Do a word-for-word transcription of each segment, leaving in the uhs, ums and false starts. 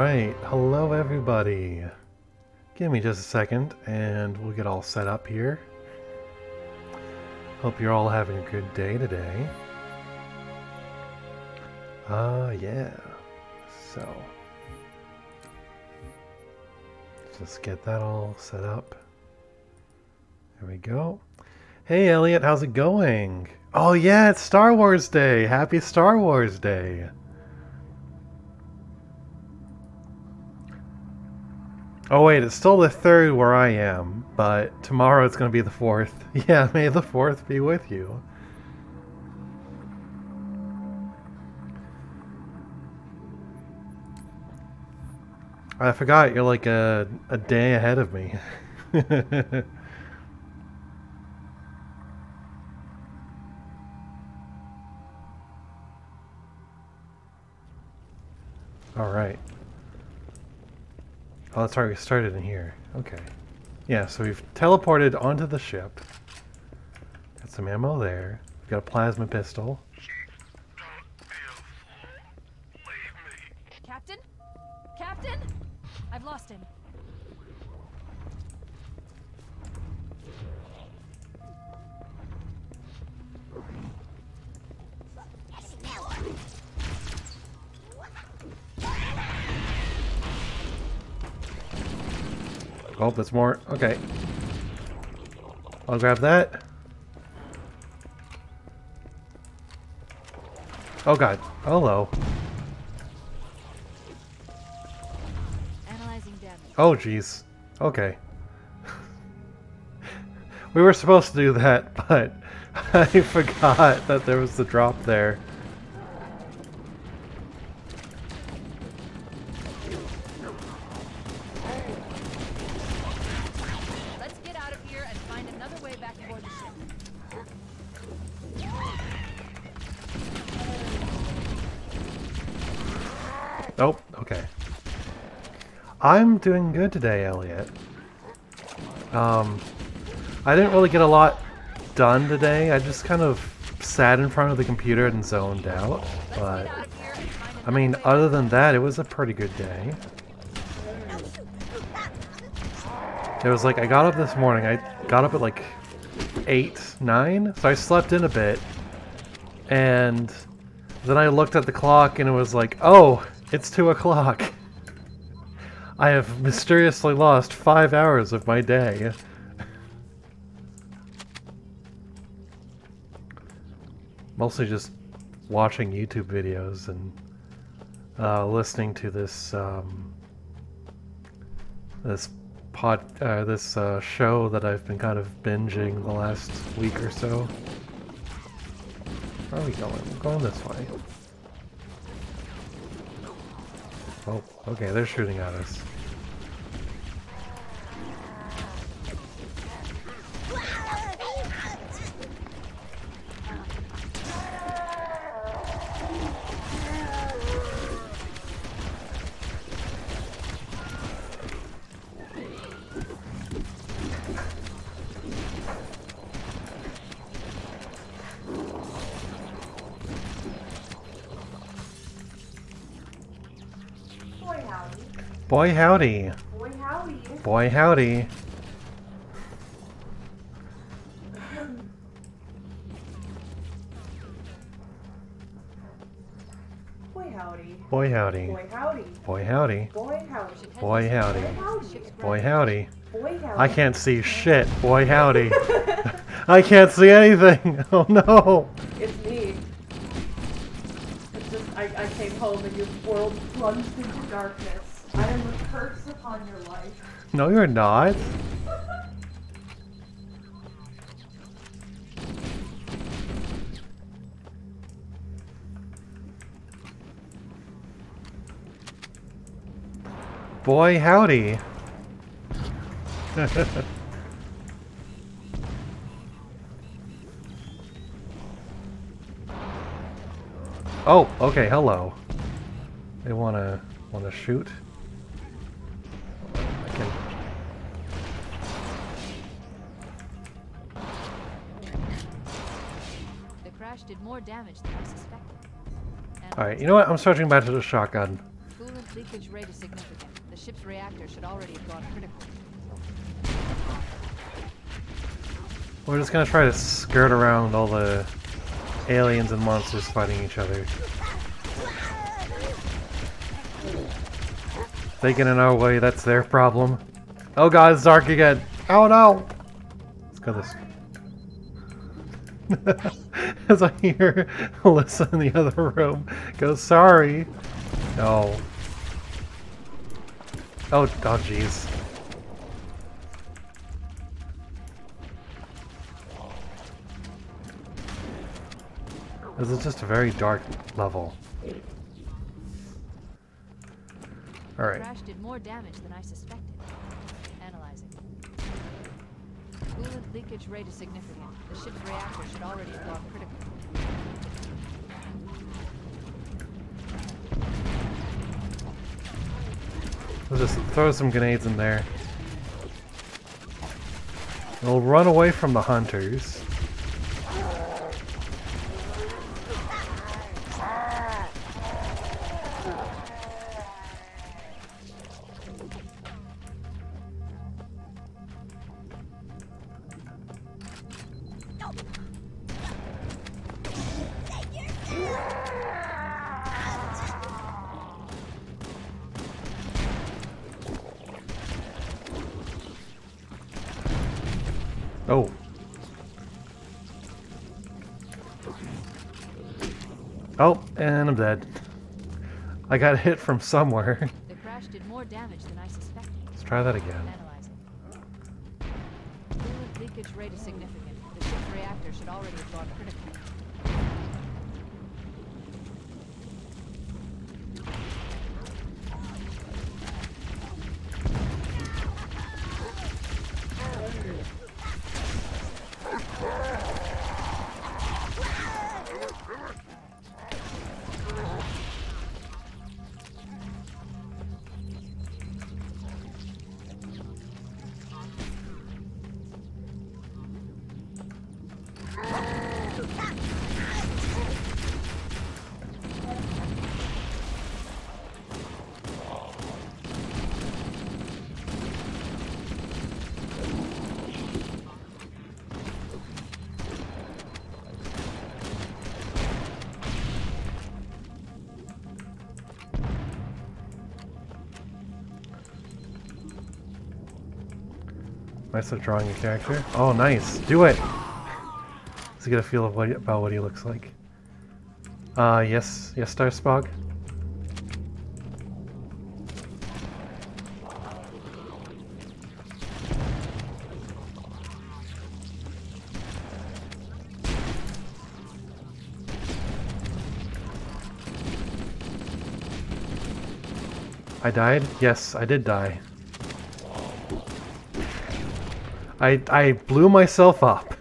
Alright, hello everybody. Give me just a second and we'll get all set up here. Hope you're all having a good day today. Uh, yeah. So, just get that all set up. There we go. Hey Elliot, how's it going? Oh yeah, it's Star Wars Day! Happy Star Wars Day! Oh wait, it's still the third where I am, but tomorrow it's going to be the fourth. Yeah, may the fourth be with you. I forgot, you're like a, a day ahead of me. Alright. Oh, that's right, we started in here. Okay. Yeah, so we've teleported onto the ship. Got some ammo there. We've got a plasma pistol. Captain? Captain? I've lost him. Oh, there's more. Okay. I'll grab that. Oh god. Hello. Analyzing damage. Oh jeez. Okay. We were supposed to do that, but I forgot that there was the drop there. Oh, okay. I'm doing good today, Elliot. Um, I didn't really get a lot done today. I just kind of sat in front of the computer and zoned out. But, I mean, other than that, it was a pretty good day. It was like, I got up this morning. I got up at like eight, nine, so I slept in a bit. And then I looked at the clock and it was like, oh, it's two o'clock. I have mysteriously lost five hours of my day. Mostly just watching YouTube videos and uh, listening to this um, this pod uh, this uh, show that I've been kind of binging the last week or so. Where are we going? We're going this way. Oh, okay, they're shooting at us. Boy howdy. Boy howdy. Boy howdy. Boy howdy. Boy howdy. Boy howdy. Boy howdy. Boy howdy. Boy howdy. Boy howdy. Boy howdy. I can't see shit. Boy howdy. I can't see anything. Oh no. It's me. It's just I, I came home and your world plunged into darkness. I am a curse upon your life. No, you're not. Boy howdy. Oh, okay, hello. They wanna wanna shoot? I can. The crash did more damage than I suspected. Alright, you know what? I'm switching back to the shotgun. Coolant Leakage rate is significant. The ship's reactor should already have gone critical. We're just gonna try to skirt around all the aliens and monsters fighting each other. If they get in our way, that's their problem. Oh god, it's dark again. Oh no! Let's go this way. As I hear Alyssa in the other room go, sorry. No. Oh, oh jeez. This is just a very dark level. Alright. The crash did more damage than I suspected. Analyzing. Coolant leakage rate is significant. The ship's reactor should already have gone critical. We'll just throw some grenades in there. We'll run away from the hunters. Oh. Oh, and I'm dead. I got hit from somewhere. The crash did more damage than I suspected. Let's try that again. Analyzing. Coolant leakage rate is significant. The ship's reactor should already have gone critical. Nice at drawing a character. Oh, nice. Do it! Let's get a feel of what, about what he looks like. Uh, yes. Yes, Starspog? I died? Yes, I did die. I, I blew myself up.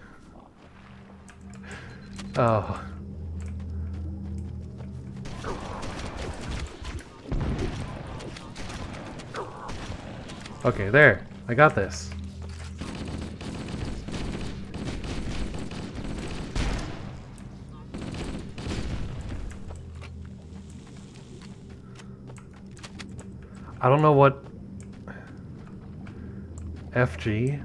Oh. Okay, there. I got this. I don't know what... F G?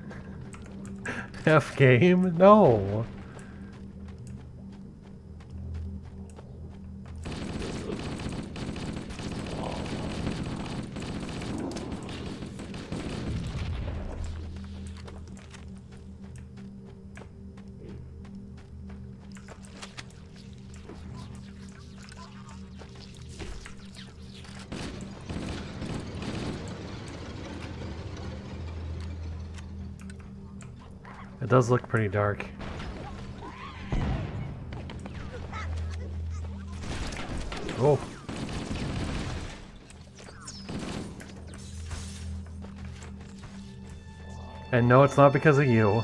F game? No. It does look pretty dark. Oh. And no, it's not because of you.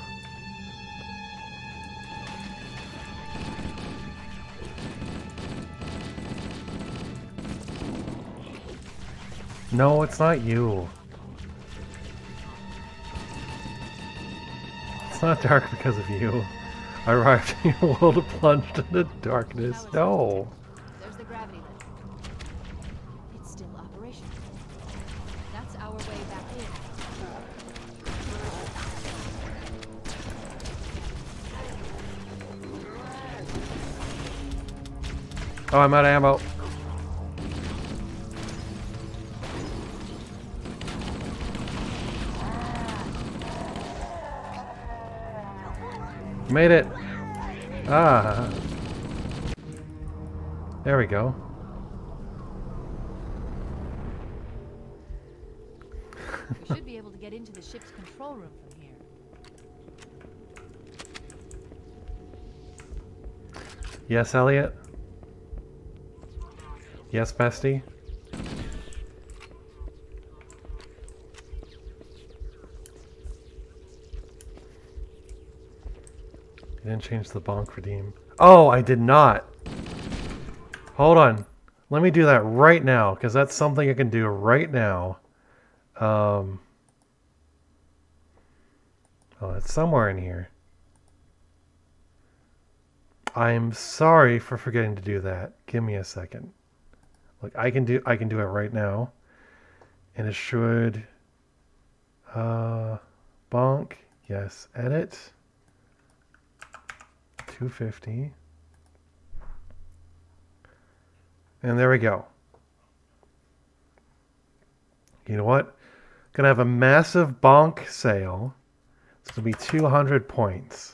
No, it's not you. It's not dark because of you. I arrived in your world plunged into darkness. No. There's the gravity lift. It's still up. our way back in. Oh, I'm out of ammo. Made it. Ah. There we go. We should be able to get into the ship's control room from here. Yes, Elliot? Yes, bestie? You didn't change the bonk redeem. Oh, I did not! Hold on. Let me do that right now, because that's something I can do right now. Um... Oh, it's somewhere in here. I'm sorry for forgetting to do that. Give me a second. Look, I can do I can do it right now. And it should uh bonk. Yes, edit. two fifty. And there we go. You know what? Gonna have a massive bonk sale. It's gonna be two hundred points.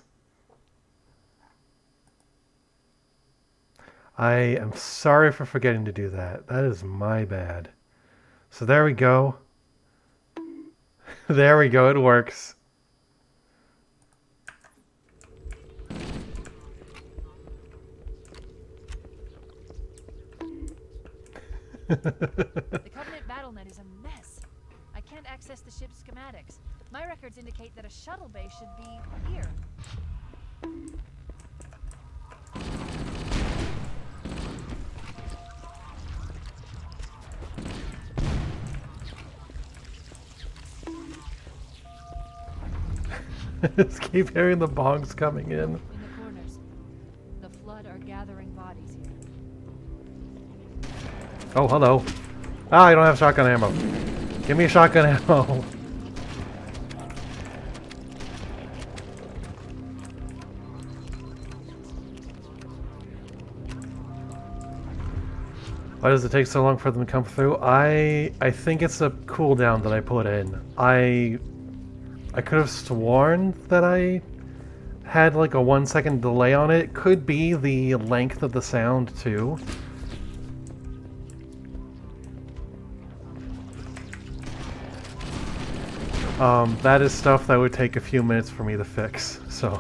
I am sorry for forgetting to do that. That is my bad. So there we go. There we go, it works. The Covenant BattleNet is a mess. I can't access the ship's schematics. My records indicate that a shuttle bay should be here. Just keep hearing the bongs coming in. In the corners. The Flood are gathering bodies here. Oh, hello. Ah, I don't have shotgun ammo. Give me shotgun ammo. Why does it take so long for them to come through? I I think it's a cooldown that I put in. I I could have sworn that I had like a one second delay on it. Could be the length of the sound too. Um, that is stuff that would take a few minutes for me to fix, so.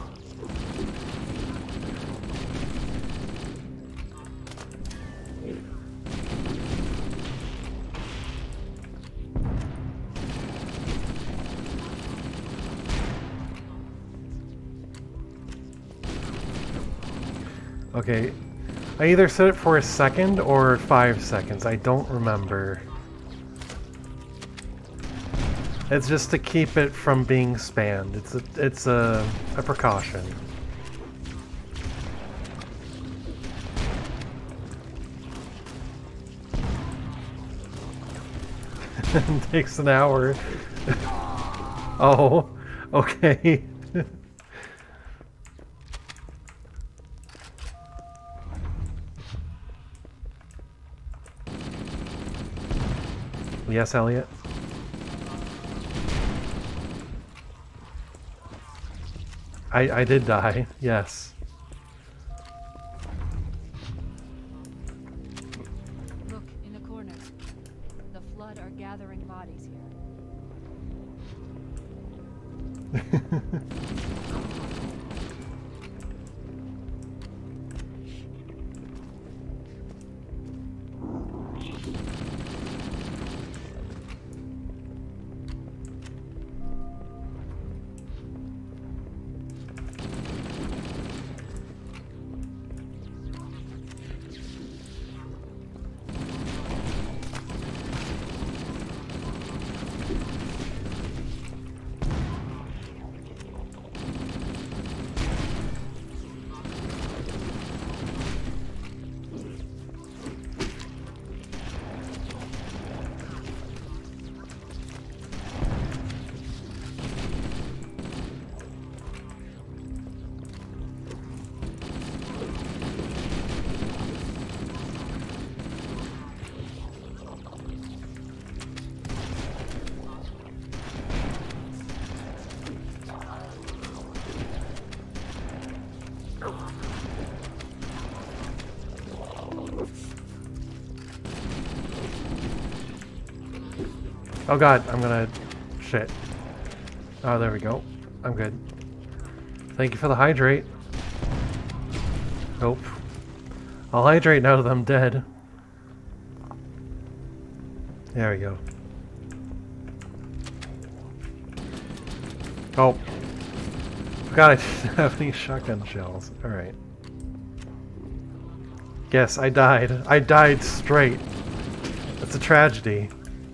Okay, I either set it for a second or five seconds. I don't remember. It's just to keep it from being spammed. It's a, it's a, a precaution. It takes an hour. Oh, okay. Yes, Elliot? I, I did die, yes. Look, in the corners. The Flood are gathering bodies here. Oh god, I'm gonna... Shit. Oh, there we go. I'm good. Thank you for the hydrate. Nope. I'll hydrate now that I'm dead. There we go. Oh. Forgot I didn't have any shotgun shells. Alright. Yes, I died. I died straight. That's a tragedy.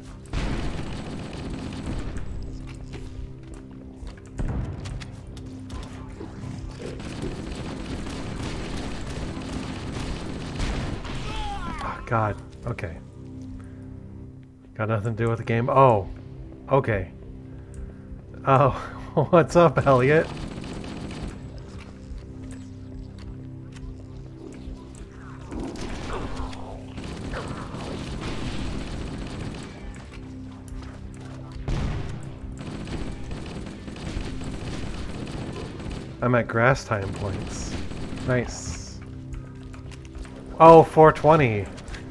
Oh, God. Okay. Got nothing to do with the game. Oh. Okay. Oh. What's up, Elliot? I'm at grass time points. Nice. Oh, four twenty.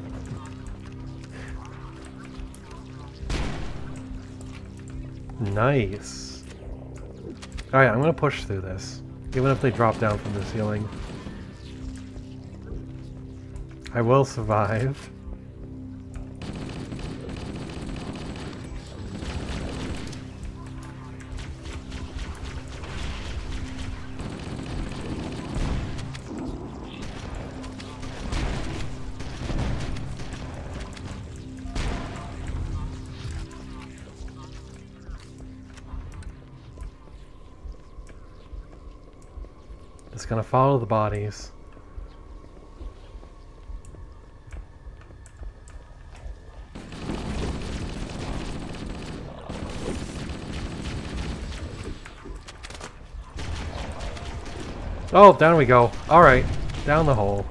Nice. Alright, I'm gonna push through this. Even if they drop down from the ceiling. I will survive. Just gonna follow the bodies. Oh, down we go. Alright, down the hole.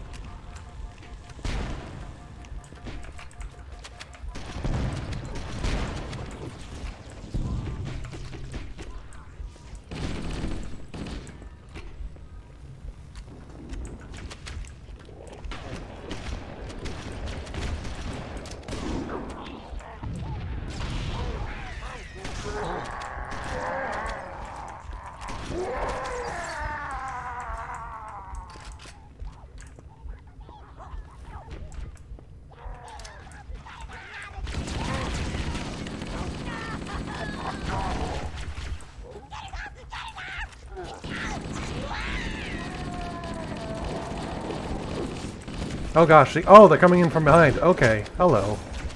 Oh gosh, the, oh, they're coming in from behind. Okay, hello.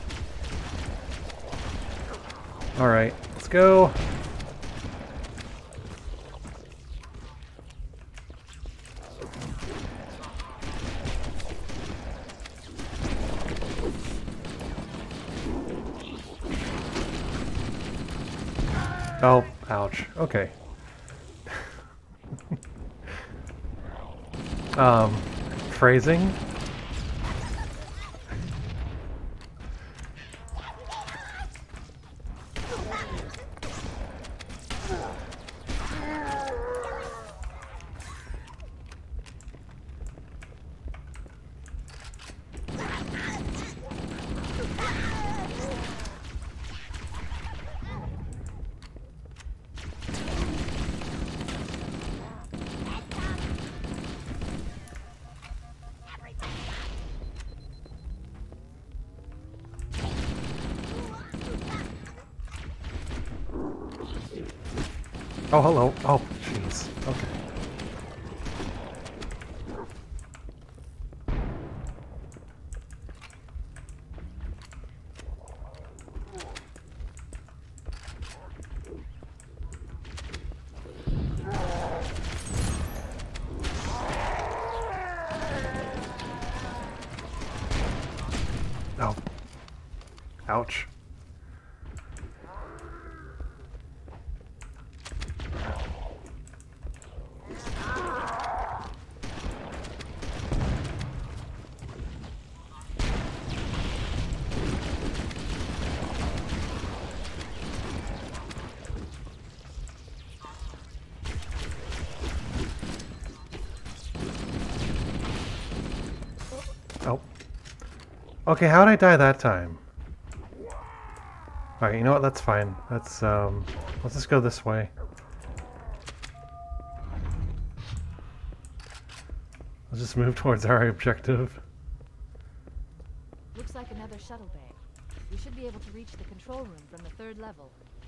Alright, let's go. Oh, ouch. Okay. um, phrasing? Oh, hello. Oh, jeez. Okay. Oh. Ouch. Oh. Okay, how'd I die that time? Alright, you know what? That's fine. Let's, um... let's just go this way. Let's just move towards our objective. Looks like another shuttle bay. We should be able to reach the control room from the third level.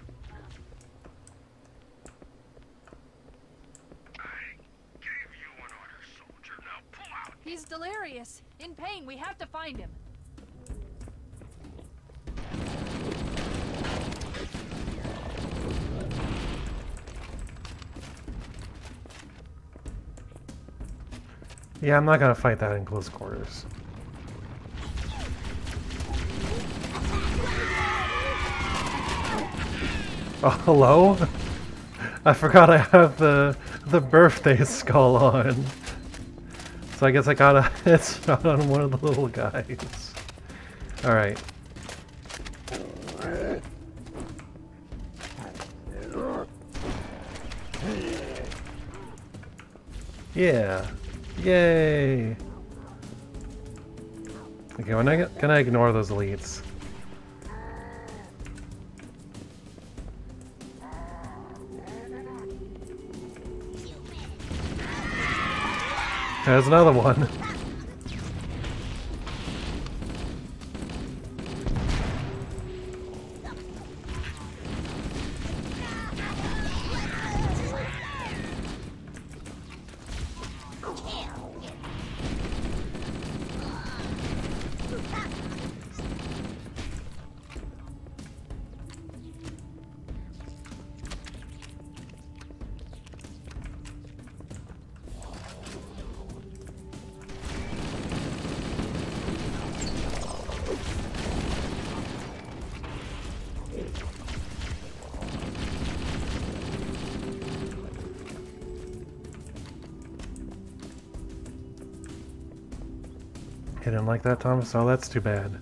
He's delirious. In pain. We have to find him. Yeah, I'm not gonna fight that in close quarters. Oh, hello? I forgot I have the the birthday skull on. So I guess I got a headshot on one of the little guys. Alright. Yeah. Yay! Okay, when I can I ignore those elites? There's another one. You didn't like that, Thomas? Oh, that's too bad.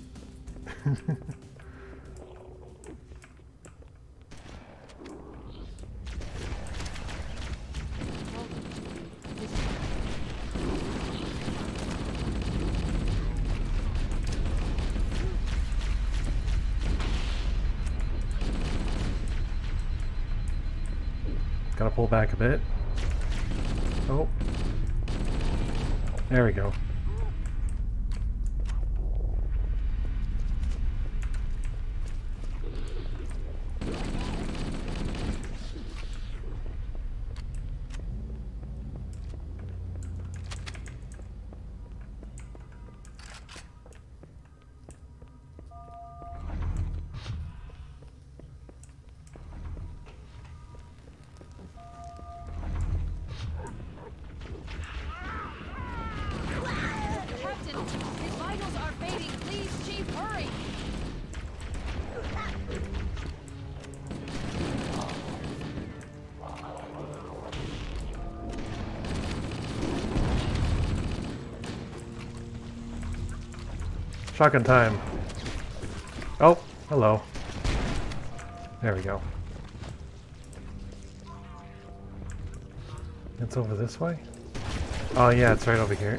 Gotta pull back a bit. Oh. There we go. Shotgun time. Oh, hello. There we go. It's over this way? Oh yeah, it's right over here.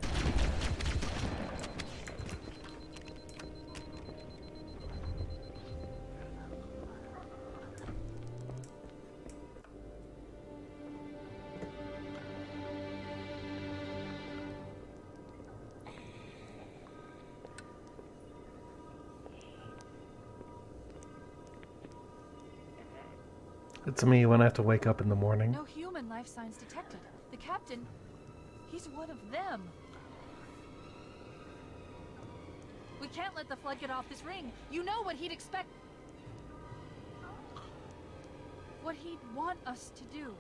It's me when I have to wake up in the morning. No human life signs detected. The captain, he's one of them. We can't let the flood get off this ring. You know what he'd expect. What he'd want us to do.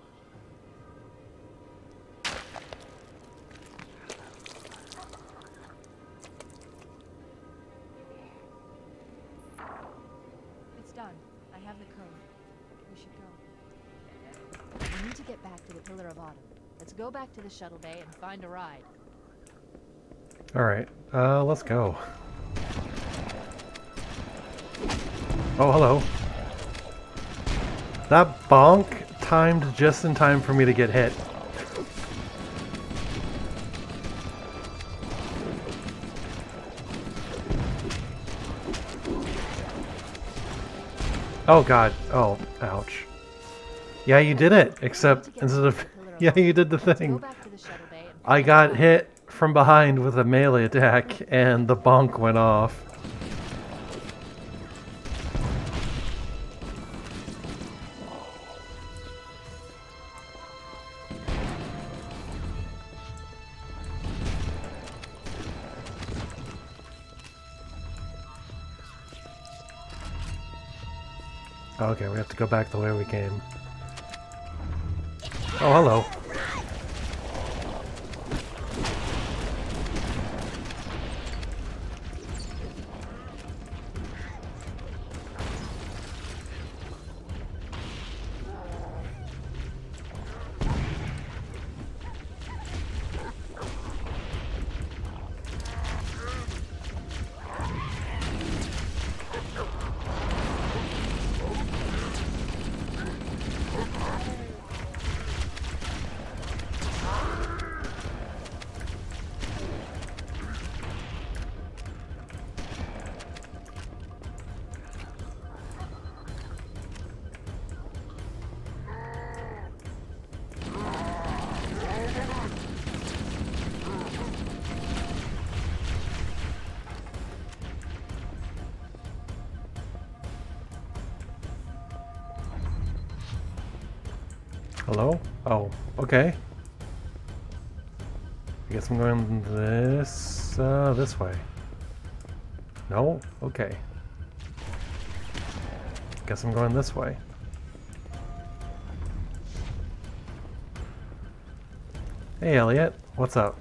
It's done. I have the code. We should go. We need to get back to the Pillar of Autumn. Let's go back to the shuttle bay and find a ride. Alright, uh, let's go. Oh, hello. That bonk timed just in time for me to get hit. Oh god. Oh, ouch. Yeah, you did it. Except instead of yeah, you did the thing. I got hit from behind with a melee attack, and the bonk went off. Okay, we have to go back the way we came. Oh, hello. Hello? Oh, okay. I guess I'm going this, uh, this way. No? Okay. Guess I'm going this way. Hey, Elliot. What's up?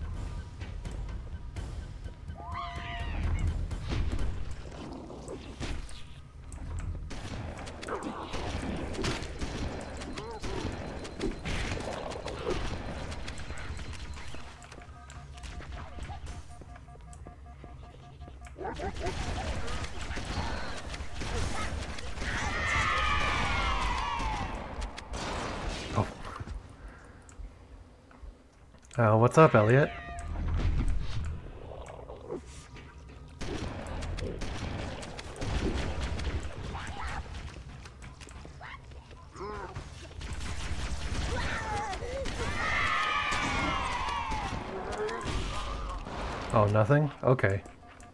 Oh. Uh, what's up, Elliot? Oh, nothing? Okay.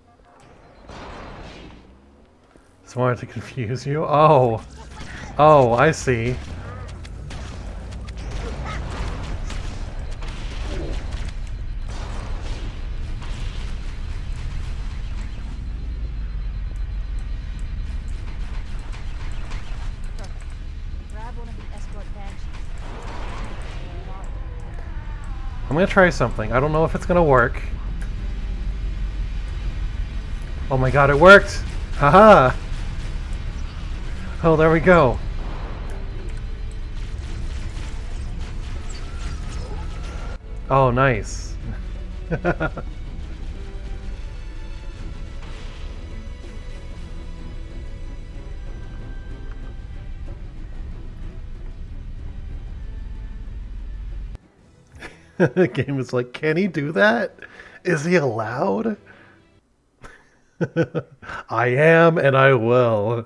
Just wanted to confuse you. Oh! Oh, I see. I'm gonna try something. I don't know if it's gonna work. Oh my god, it worked! Haha! Oh, there we go. Oh, nice. The game is like, can he do that? Is he allowed? I am, and I will.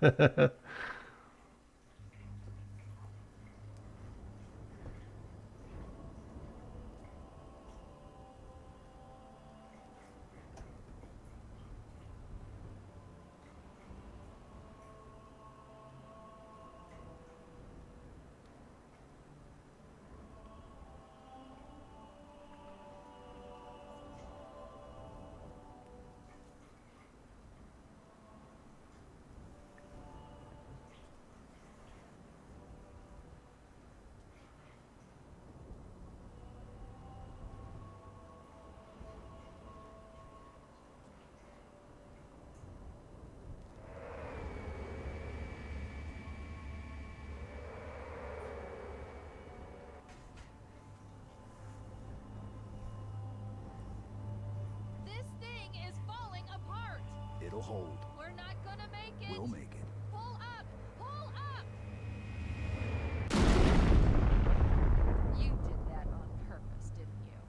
It'll hold. We're not gonna make it. We'll make it. Pull up! Pull up! You did that on purpose, didn't you?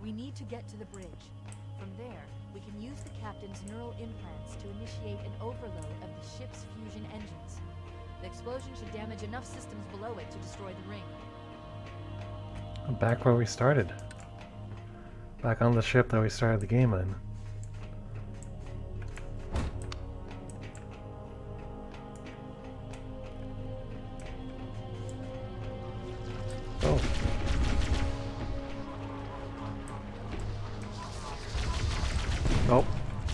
We need to get to the bridge. From there, we can use the captain's neural implants to initiate an overload of the ship's fusion engines. The explosion should damage enough systems below it to destroy the ring. I'm back where we started. Back on the ship that we started the game in. Oh. Oh.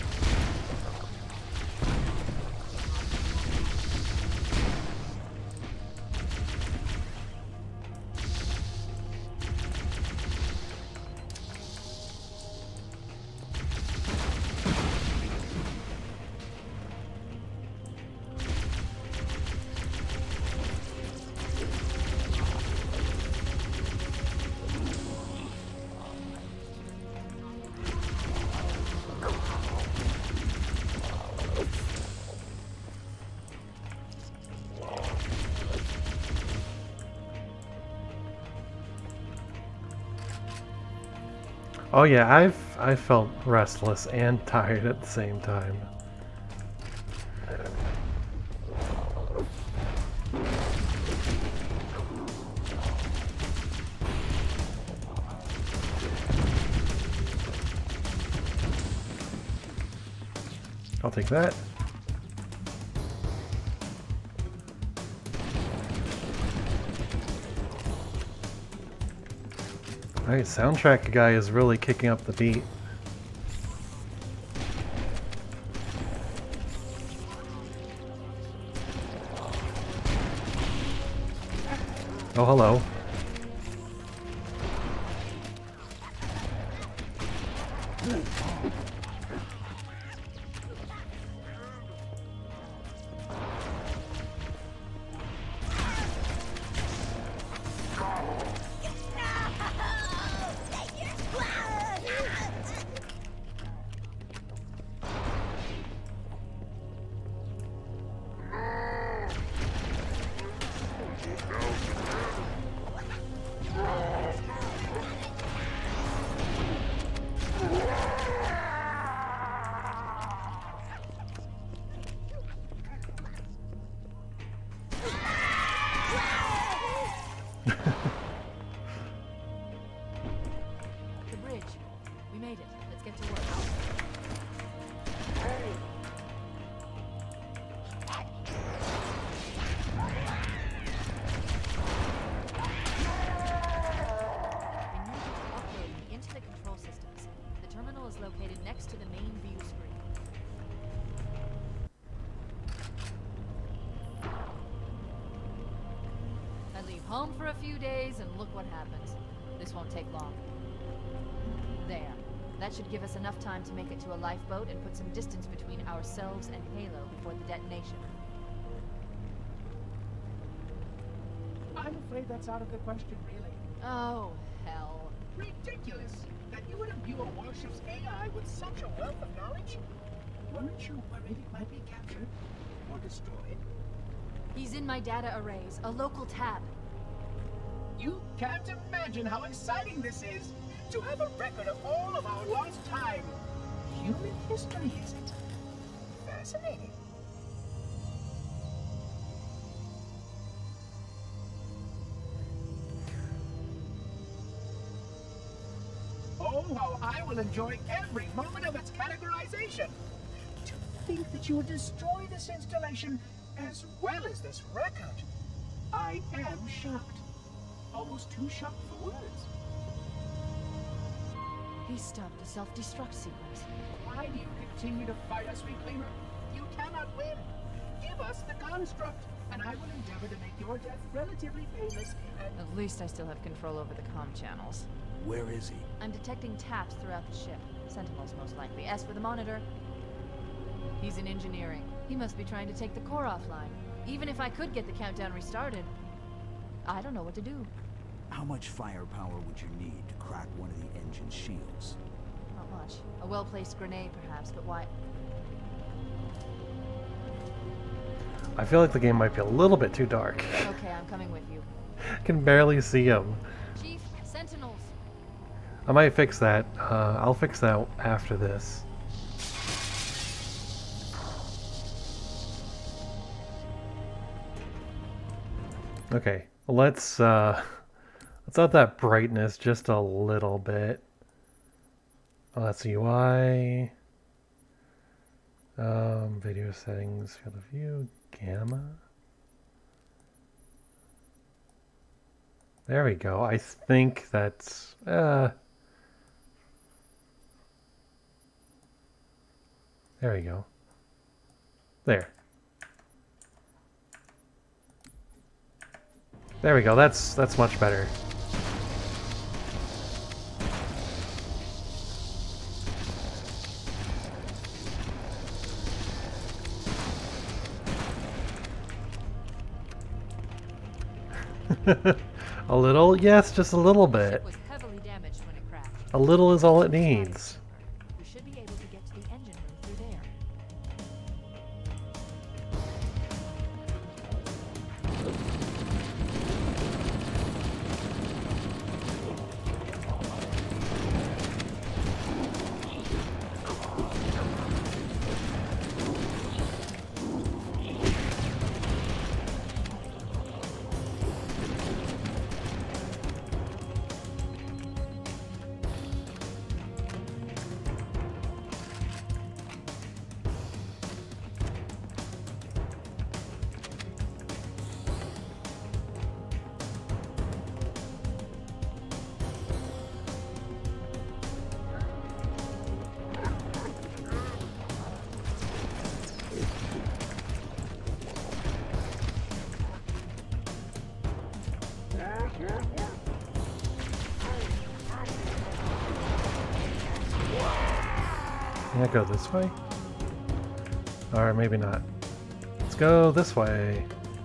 Oh yeah, I've I felt restless and tired at the same time. I'll take that. Alright, soundtrack guy is really kicking up the beat. Oh, hello. The bridge. We made it. Let's get to work. Uploading into the control systems. The terminal is located next to the main view screen. I leave home for a few days and look what happens. This won't take long. There. That should give us enough time to make it to a lifeboat and put some distance between ourselves and Halo before the detonation. I'm afraid that's out of the question, really. Oh, hell. Ridiculous! That you would imbue a warship's A I with such a wealth of knowledge? Weren't you worried it might be captured or destroyed? He's in my data arrays, a local tab. You can't imagine how exciting this is! To have a record of all of our lost time! Human history, is it? Fascinating. Oh, how I will enjoy every moment of its categorization! To think that you would destroy this installation as well as this record! I am shocked. Almost too shocked for words. He stopped the self-destruct sequence. Why do you continue to fight us, Reclaimer? You cannot win. Give us the construct, and I will endeavor to make your death relatively painless and... At least I still have control over the comm channels. Where is he? I'm detecting taps throughout the ship. Sentinels, most likely. As for the monitor, he's in engineering. He must be trying to take the core offline. Even if I could get the countdown restarted, I don't know what to do. How much firepower would you need to crack one of the engine's shields? Not much. A well-placed grenade, perhaps, but why? I feel like the game might be a little bit too dark. Okay, I'm coming with you. I can barely see him. Chief, Sentinels! I might fix that. Uh, I'll fix that after this. Okay, let's uh, let's up that brightness just a little bit. Oh, that's U I. Um, video settings, field of view, gamma. There we go. I think that's uh. There we go. There. There we go. That's that's much better. A little? Yes, just a little bit. It was heavily damaged when it crashed. A little is all it needs. We should be able to get to the engine room through there. Can I go this way? Or maybe not. Let's go this way.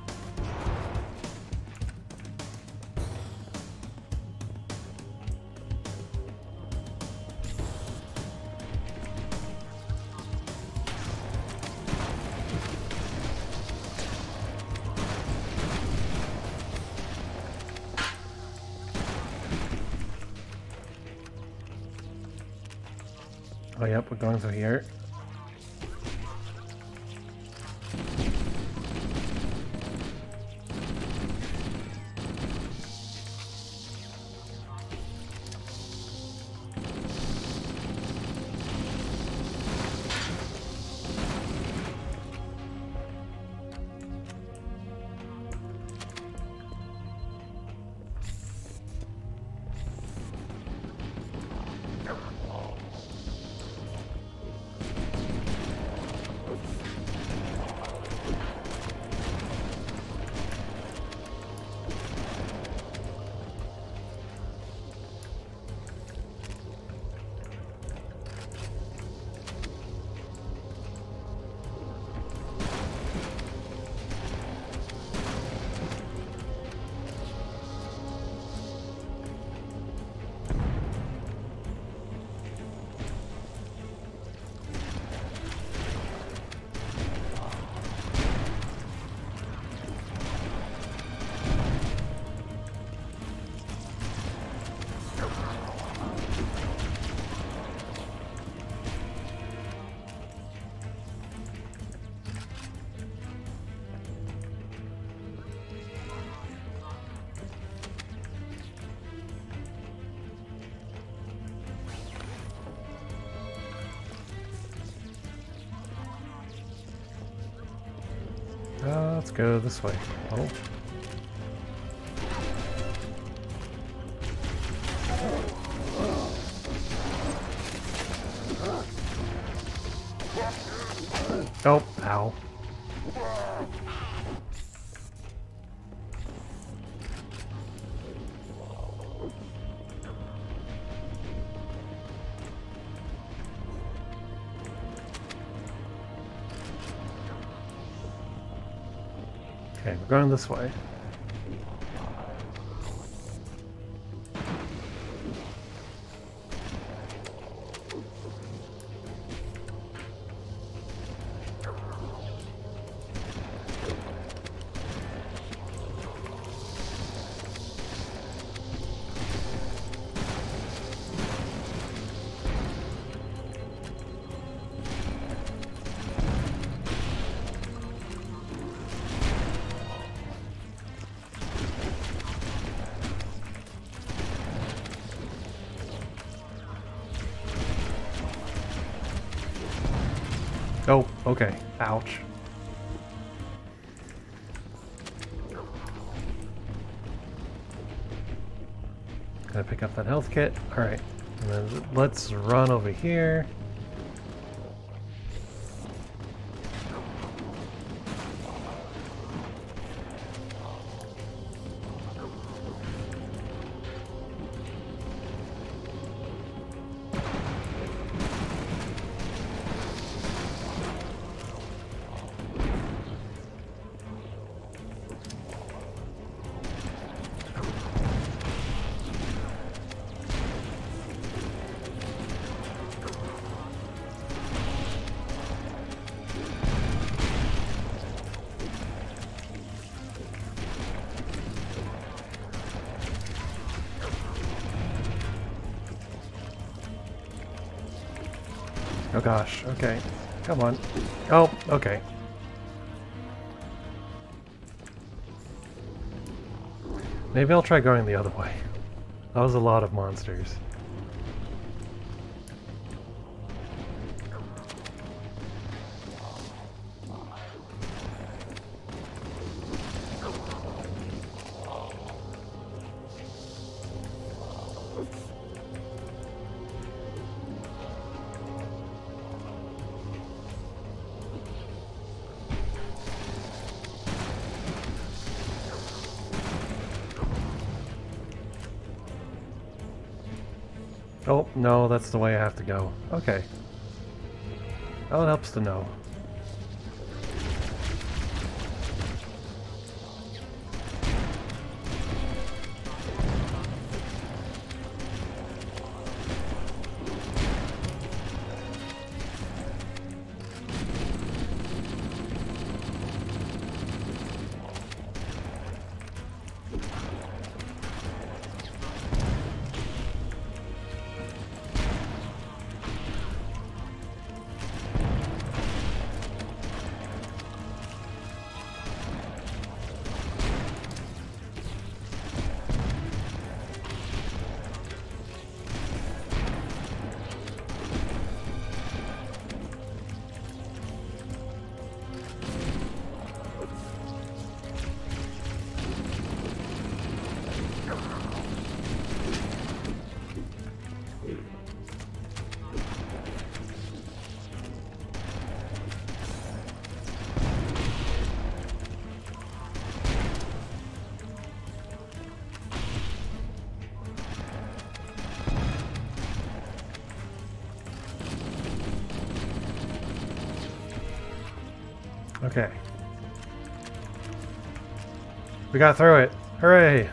Oh, yep, we're going through here. Uh, let's go this way. Oh. Oh, ow. Okay, we're going this way. Oh, okay. Ouch. Gotta pick up that health kit. Alright. And then let's run over here. Oh gosh, okay. Come on. Oh, okay. Maybe I'll try going the other way. That was a lot of monsters. Oh, no, that's the way I have to go. Okay. Oh, it helps to know. Okay. We got through it. Hooray!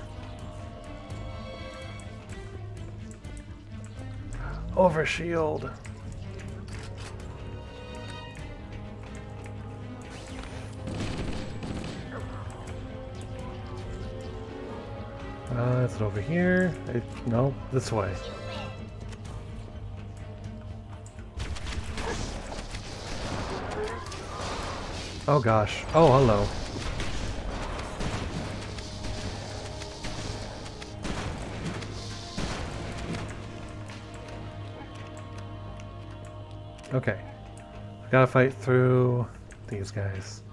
Overshield. Uh, is it over here? It, no, this way. Oh gosh. Oh, hello. Okay. We gotta fight through these guys.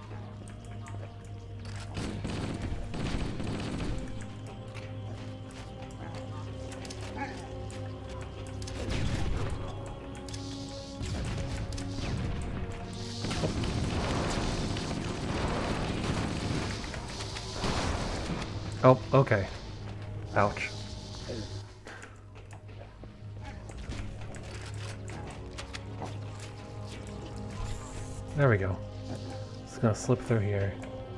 Oh, okay. Ouch. There we go. Just gonna slip through here.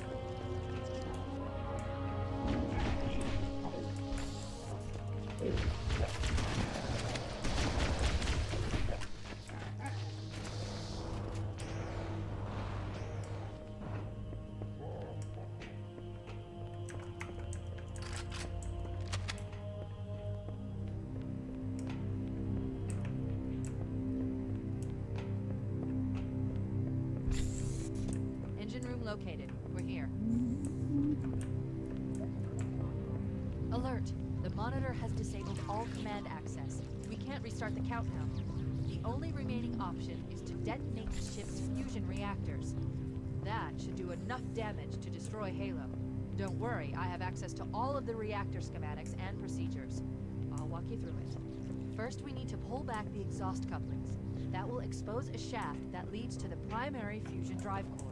Located. We're here. Alert! The monitor has disabled all command access. We can't restart the countdown. The only remaining option is to detonate the ship's fusion reactors. That should do enough damage to destroy Halo. Don't worry, I have access to all of the reactor schematics and procedures. I'll walk you through it. First, we need to pull back the exhaust couplings. That will expose a shaft that leads to the primary fusion drive core.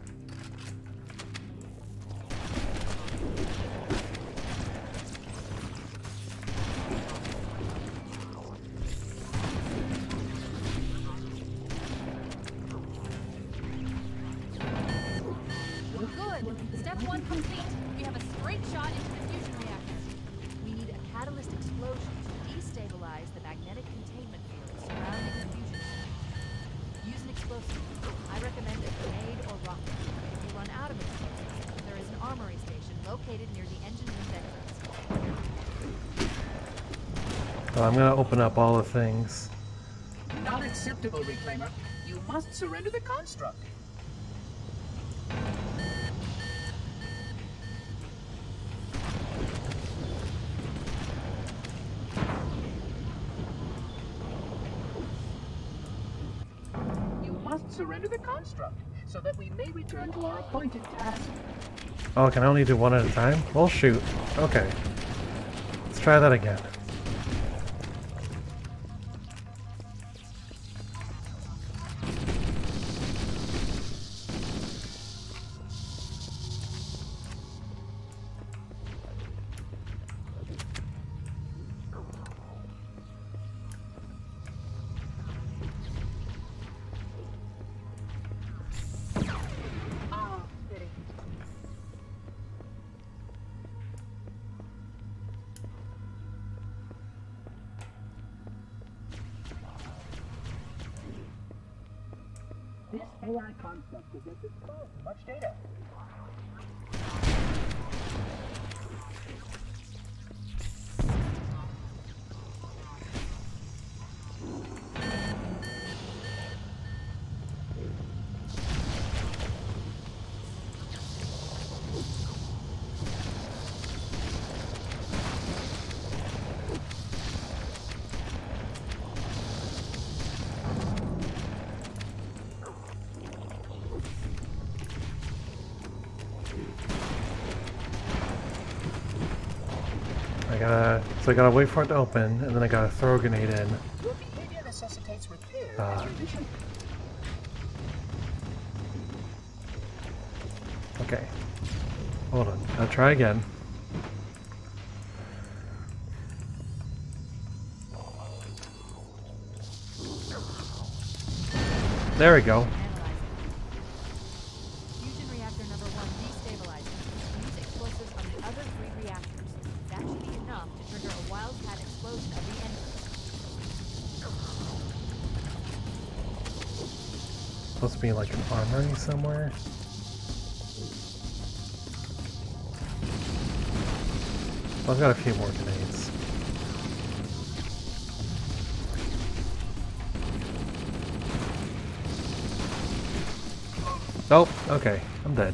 Good. Step one complete. We have a straight shot into the fusion reactor. We need a catalyst explosion to destabilize the magnetic containment field surrounding the fusion cell. Use an explosive. I recommend a grenade or rocket. If you run out of explosives, there is an armory station located near the engine room entrance. Well, I'm gonna open up all the things. Not acceptable, Reclaimer. You must surrender the construct. Surrender the construct, so that we may return to our appointed task. Oh, can I only do one at a time? Well, shoot. Okay. Let's try that again. This A I construct possesses far too much data. I gotta, so I gotta wait for it to open, and then I gotta throw a grenade in. Your behavior necessitates repair Ah. and revision. Okay. Hold on. I'll try again. There we go. Fusion reactor number one destabilizing. Use explosives on the other three reactors. That should be enough to trigger a wildcat explosion of the engine. Supposed to be like an armory somewhere. I've got a few more grenades. Nope. Okay, I'm dead.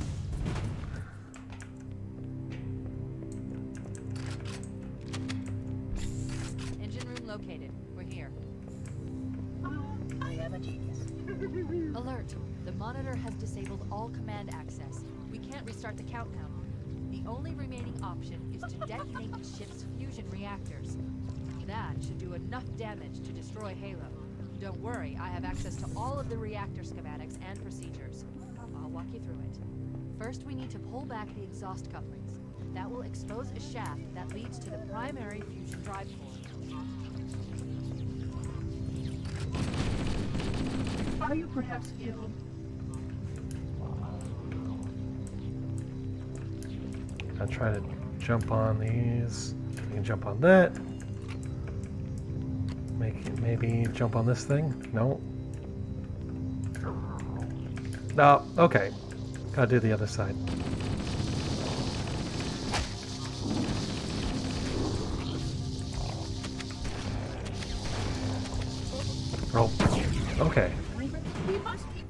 Engine room located. We're here. I am a genius. Alert! The monitor has disabled all command access. We can't restart the countdown. The only remaining option is to detonate the ship's fusion reactors. That should do enough damage to destroy Halo. Don't worry, I have access to all of the reactor schematics and procedures. I'll walk you through it. First, we need to pull back the exhaust couplings. That will expose a shaft that leads to the primary fusion drive core. Are you perhaps ill? I'll try to jump on these. I can jump on that. Make it maybe jump on this thing. No. No. Okay. Gotta do the other side. Oh. Okay. We must be.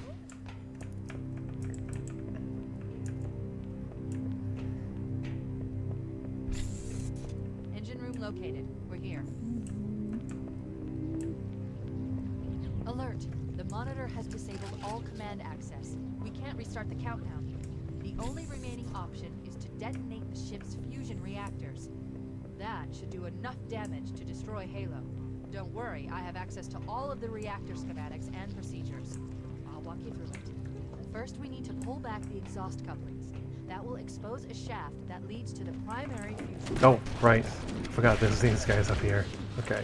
Engine room located. We're here. Alert! The monitor has disabled all command access. We can't restart the countdown. The only remaining option is to detonate the ship's fusion reactors. That should do enough damage to destroy Halo. Don't worry, I have access to all of the reactor schematics and procedures. I'll walk you through it. First, we need to pull back the exhaust couplings. That will expose a shaft that leads to the primary fusion. Oh, right. Forgot there's these guys up here. Okay.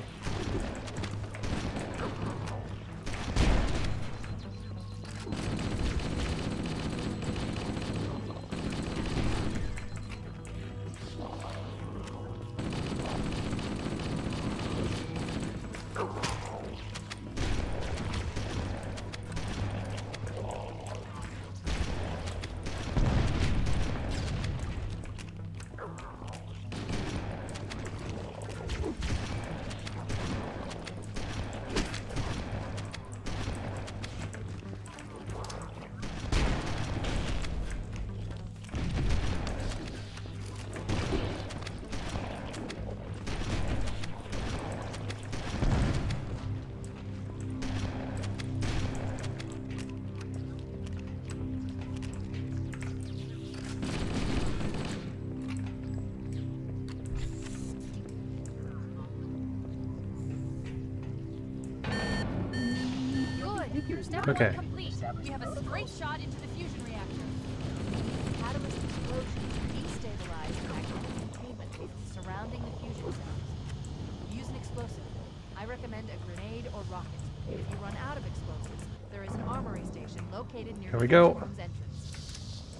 Step Okay. one complete. We have a straight shot into the fusion reactor. Catalyst explosions destabilize magnetic containment fields surrounding the fusion cells. Use an explosive. I recommend a grenade or rocket. If you run out of explosives, there is an armory station located near Here the we go. fusion room's entrance.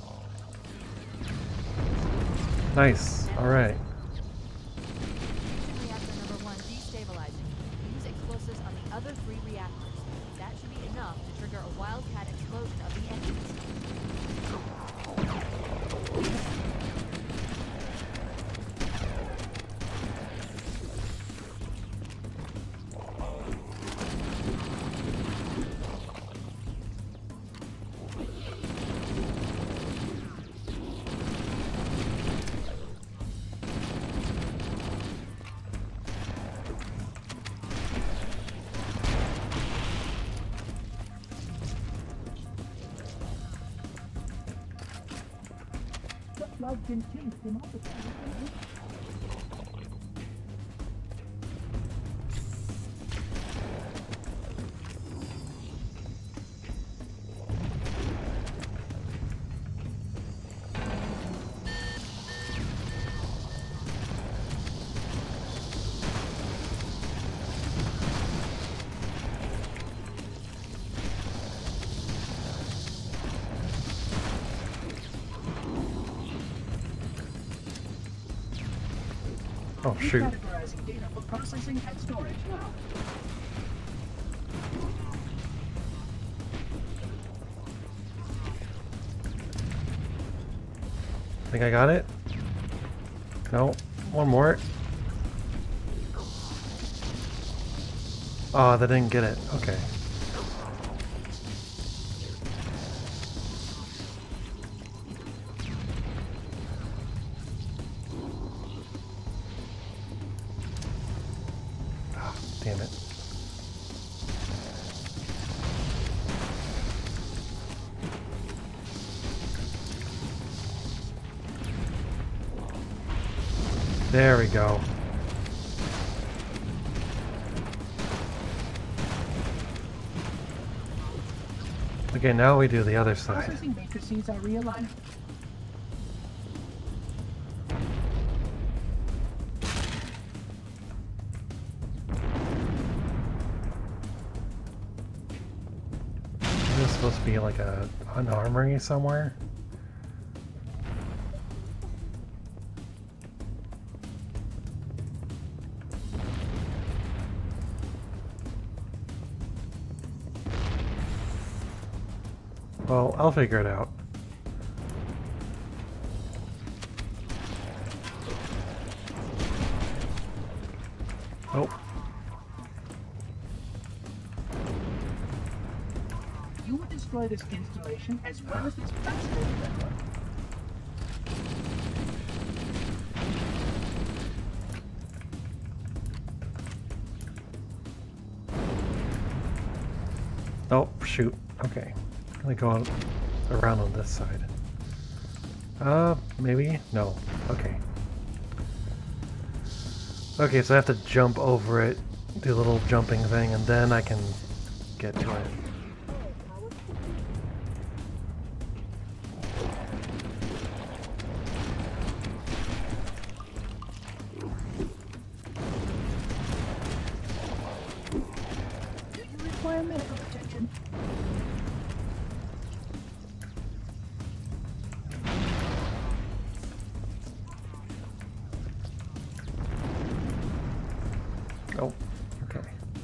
Nice. All right. Fusion reactor number one destabilizing. Use explosives on the other three reactors. That should be enough to trigger a wildcat explosion of the engines. Blood continues to multiply. Oh, shoot. Categorizing data for processing and storage now. Think I got it? No. One more. Oh, they didn't get it. Okay. Damn it. There we go. Okay, now we do the other side. Processing matrices are realigned. Is this supposed to be like a an armory somewhere? Well, I'll figure it out. Oh. You will destroy this installation as well as its fascinating network. Oh, shoot. Okay. I'm gonna go on, around on this side. Uh, maybe? No. Okay. Okay, so I have to jump over it, do a little jumping thing, and then I can get to it. Do you require medical attention? Oh, okay.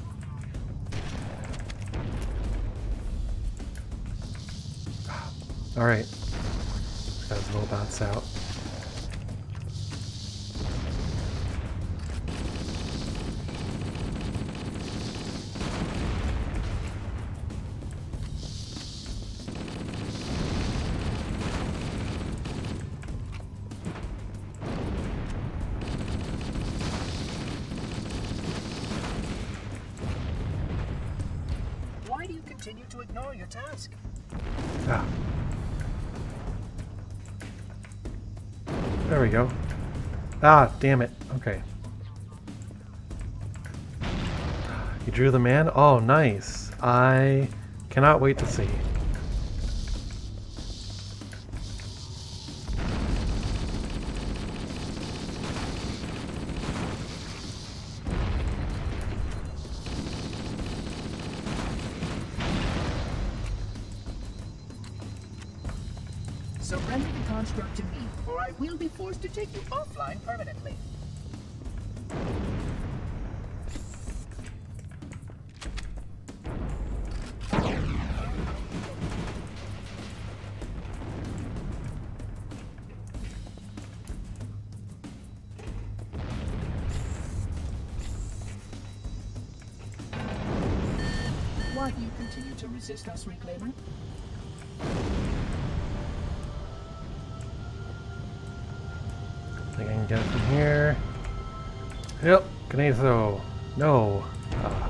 Alright. Got his little bots out. Why do you continue to ignore your task? Ah. There we go. Ah, damn it. Okay. You drew the man? Oh, nice. I cannot wait to see. Surrender the construct to me, or I will be forced to take you offline permanently. Why do you continue to resist us, Reclaimer? I think I can get it from here. Yep, Gnazo. No. Ah.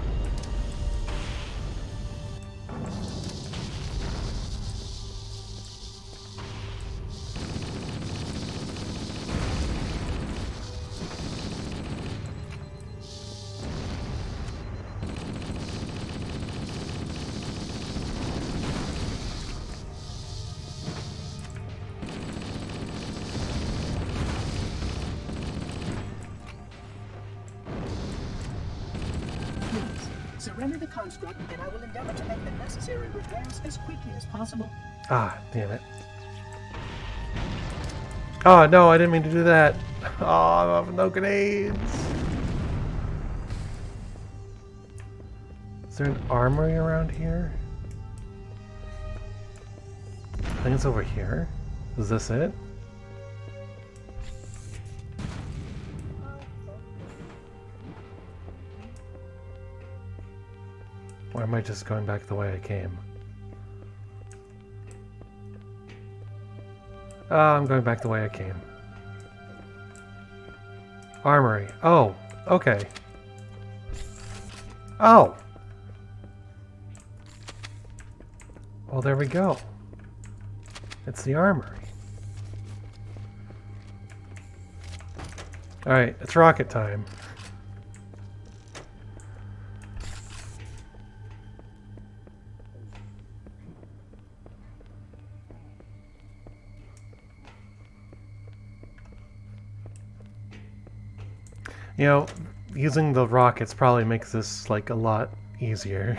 Surrender the construct, and I will endeavor to make the necessary repairs as quickly as possible. Ah, damn it. Oh, no, I didn't mean to do that. Oh, I have no grenades. Is there an armory around here? I think it's over here. Is this it? Or am I just going back the way I came? Ah, I'm going back the way I came. Armory. Oh, okay. Oh! Well, there we go. It's the armory. Alright, it's rocket time. You know, using the rockets probably makes this, like, a lot easier.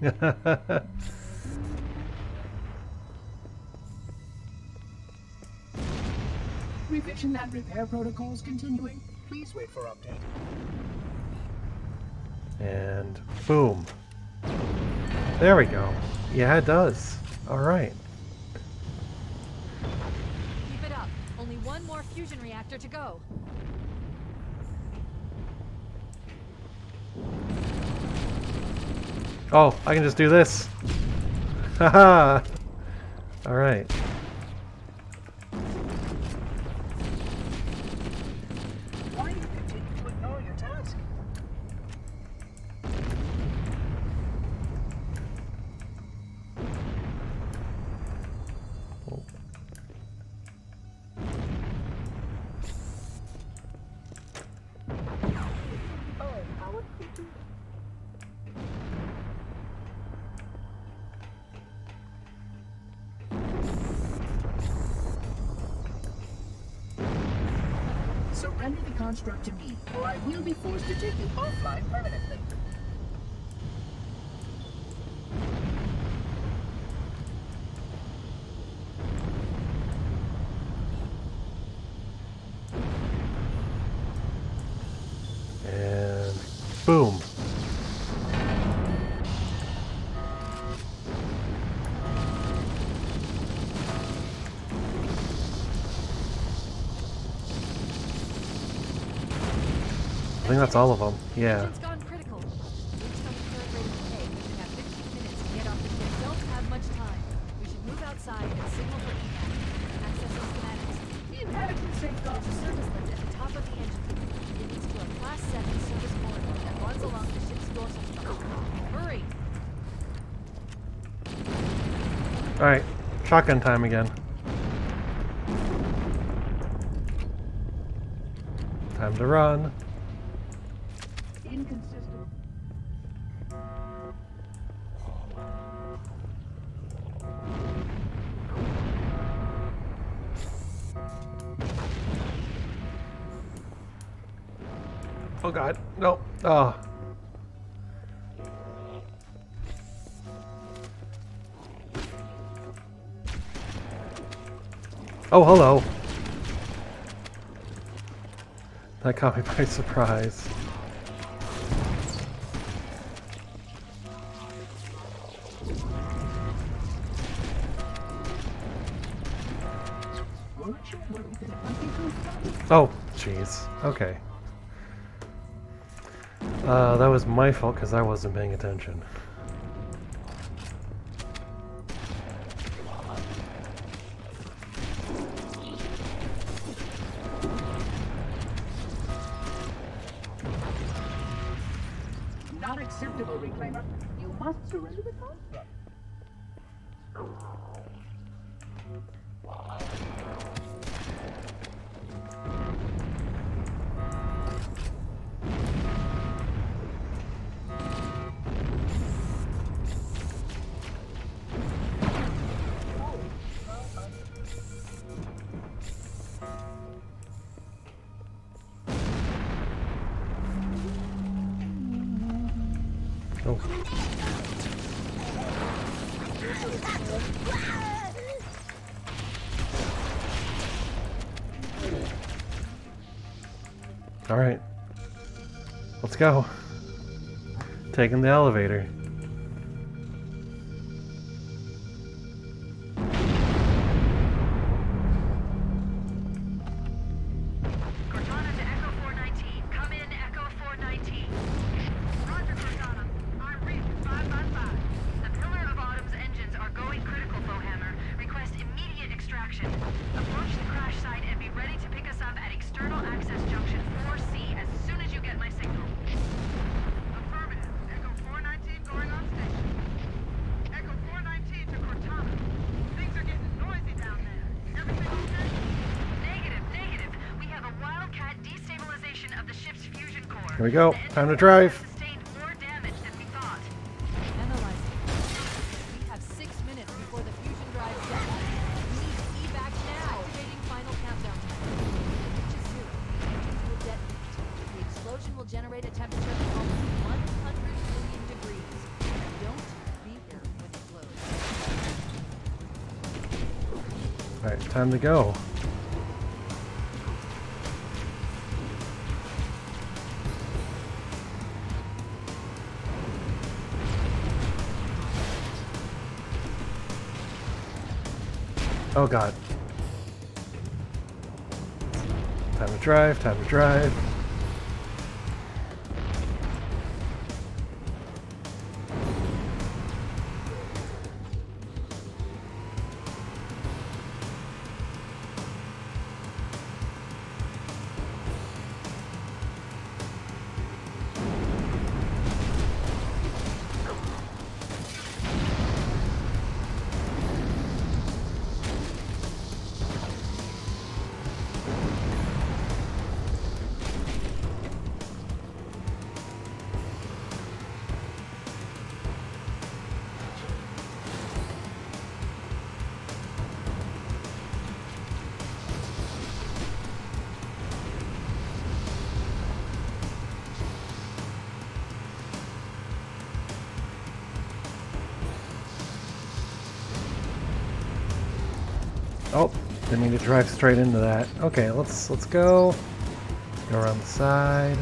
Revision and repair protocols continuing. Please wait for update. And boom. There we go. Yeah, it does. Alright. Keep it up. Only one more fusion reactor to go. Oh, I can just do this. Haha. Alright. Why do you continue to ignore your task? construct to me, or I will be forced to take you offline permanently. And boom. I think that's all of them. Yeah. Engine's gone critical. Reached on the current rate of decay. We have fifteen minutes to get off the ship. Don't have much time. We should move outside and signal for E M A C. Access the schematics. The inhabitants say There's a service lift at the top of the engine. It leads to a Class seven service corridor that runs along the ship's dorsal structure. Hurry! Alright. Shotgun time again. Time to run. inconsistent. Oh god, no. Oh. Oh, hello. That caught me by surprise. Oh, jeez. Okay. Uh, that was my fault because I wasn't paying attention. Not acceptable, Reclaimer. You must surrender the contract. Oh. All right. Let's go. Taking the elevator. Cortana to Echo four nineteen. Come in, Echo four nineteen. Roger, Cortana. I'm Reef five five five. The Pillar of Autumn's engines are going critical, Foehammer. Request immediate extraction. Approach the crash site and be ready to pick us up at External Access Junction four C as soon as you get my signal. Affirmative. Echo four nineteen going on station. Echo four nineteen to Cortana. Things are getting noisy down there. Everything okay? Negative, negative. We have a Wildcat destabilization of the ship's fusion core. Here we go. The engine Time to drive. has sustained more damage than we thought. Analyzing. We have six minutes before the fusion drive detonates. We need evac now. Activating final countdown time. Which is zero. Engines will detonate. The explosion will generate a temperature of almost one hundred million degrees. Don't be here when it blows. All right, time to go. Oh god. Time to drive, time to drive. Oh, didn't mean to drive straight into that. Okay, let's let's go. Go around the side.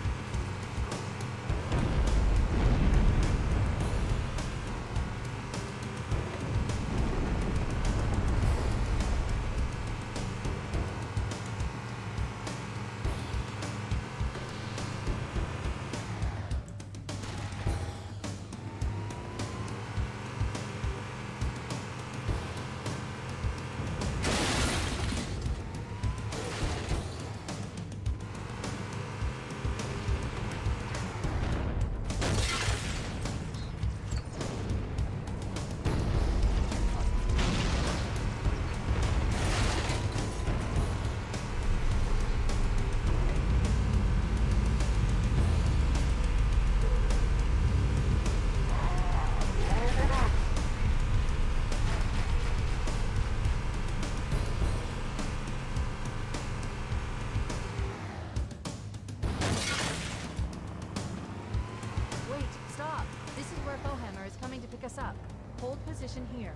Hold position here.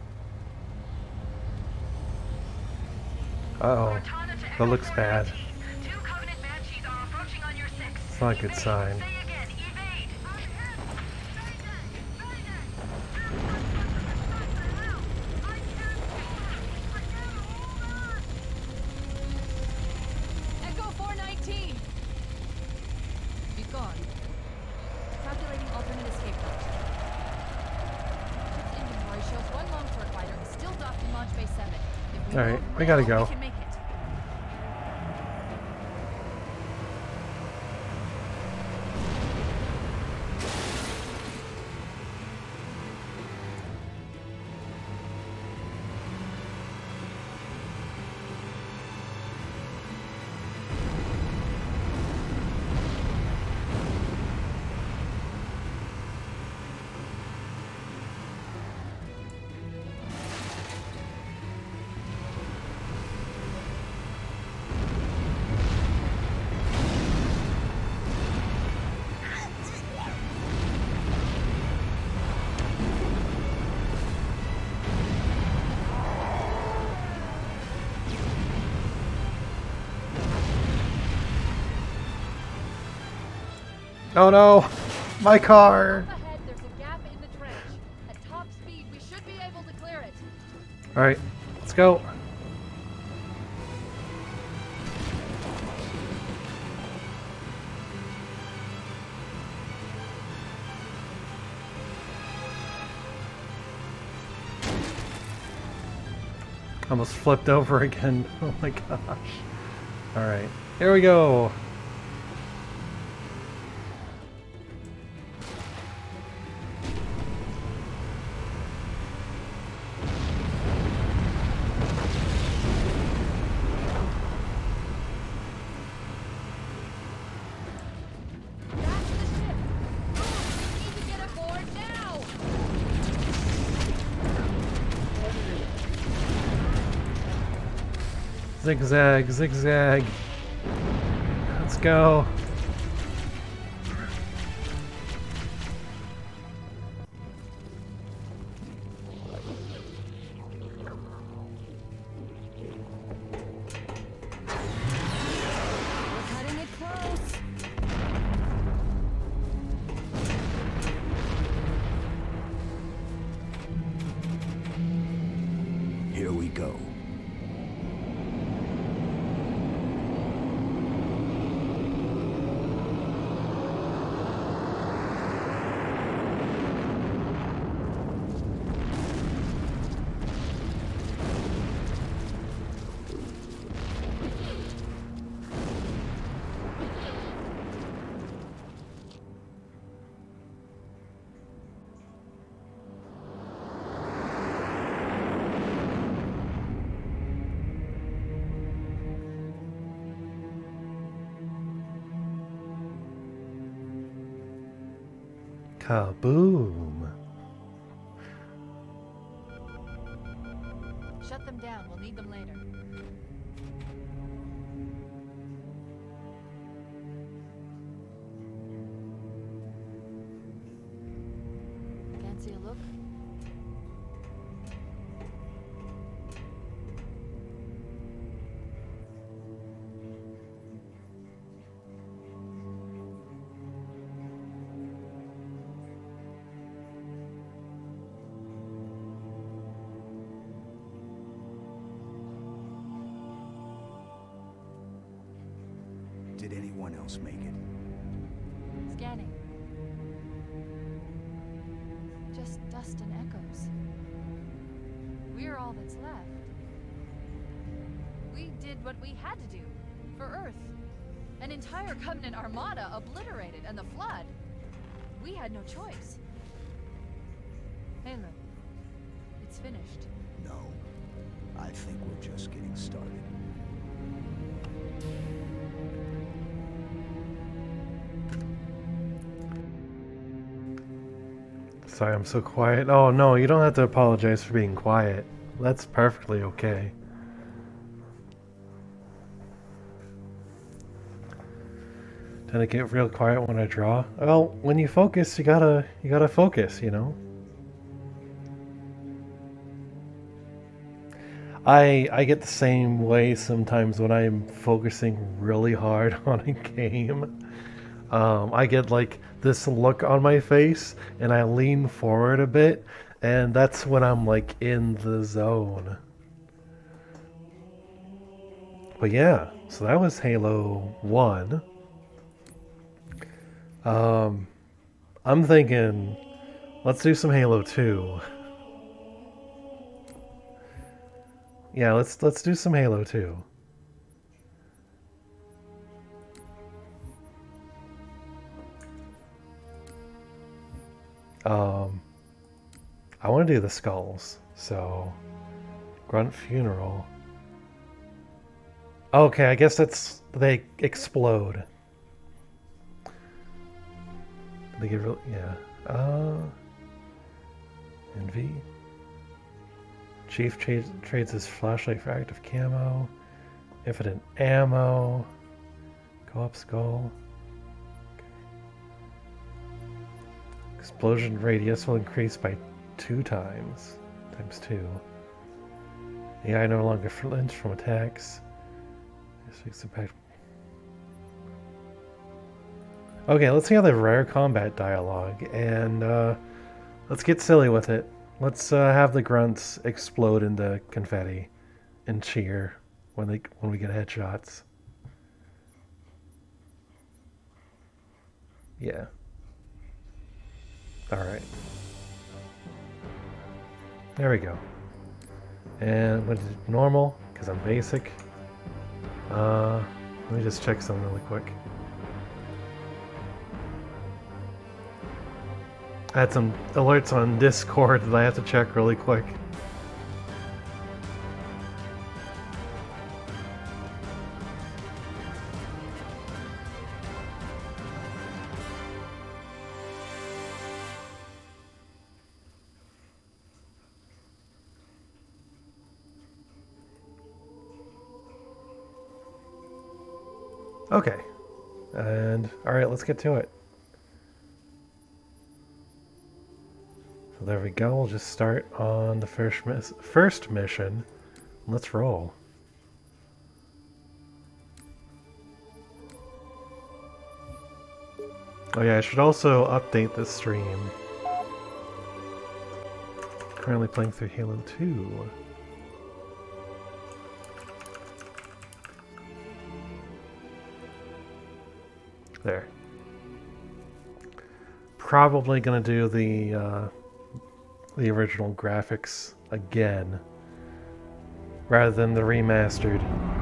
Uh-oh. That looks bad. It's not a good sign. Echo four nineteen! Be gone. Calculating alternate escape route. Its inventory shows one Longsword fighter is still docked in Launch Bay seven. If we Alright, move we gotta well, go. we can make it. Oh no! My car! Up ahead, there's a gap in the trench. At top speed, we should be able to clear it. Alright, let's go. Almost flipped over again. Oh my gosh. Alright, here we go. That's the ship. Move! We need to get aboard now. Zigzag, zigzag. Let's go. We're cutting it close. Here we go. Kaboom. Shut them down. We'll need them later. Fancy a look? anyone else make it? Scanning. Just dust and echoes. We're all that's left. We did what we had to do for Earth. An entire Covenant armada obliterated, and the Flood. We had no choice. Halo, it's finished. No. I think we're just getting started. Sorry, I'm so quiet. Oh no, you don't have to apologize for being quiet. That's perfectly okay. Tend to get real quiet when I draw. Well, when you focus, you gotta you gotta focus, you know. I I get the same way sometimes when I'm focusing really hard on a game. Um, I get like this look on my face, and I lean forward a bit, and that's when I'm like in the zone. But yeah, so that was Halo one. Um, I'm thinking, let's do some Halo two. Yeah, let's let's do some Halo two. Um, I want to do the skulls, so Grunt Funeral. Okay, I guess that's they explode. They get real, yeah. Uh, Envy. Chief trades, trades his flashlight for active camo. Infinite ammo. Co-op skull. Okay. Explosion radius will increase by two times. Times two. The A I no longer flinch from attacks. This impact. Okay, let's see how the rare combat dialogue, and uh, let's get silly with it. Let's uh, have the grunts explode into confetti and cheer when they when we get headshots. Yeah. All right. There we go. And what is it, normal? Because I'm basic. Uh, let me just check something really quick. I had some alerts on Discord that I have to check really quick. Okay. And, alright, let's get to it. So there we go, we'll just start on the first, miss first mission. Let's roll. Oh yeah, I should also update this stream. Currently playing through Halo two. There. Probably gonna do the uh, the original graphics again, rather than the remastered.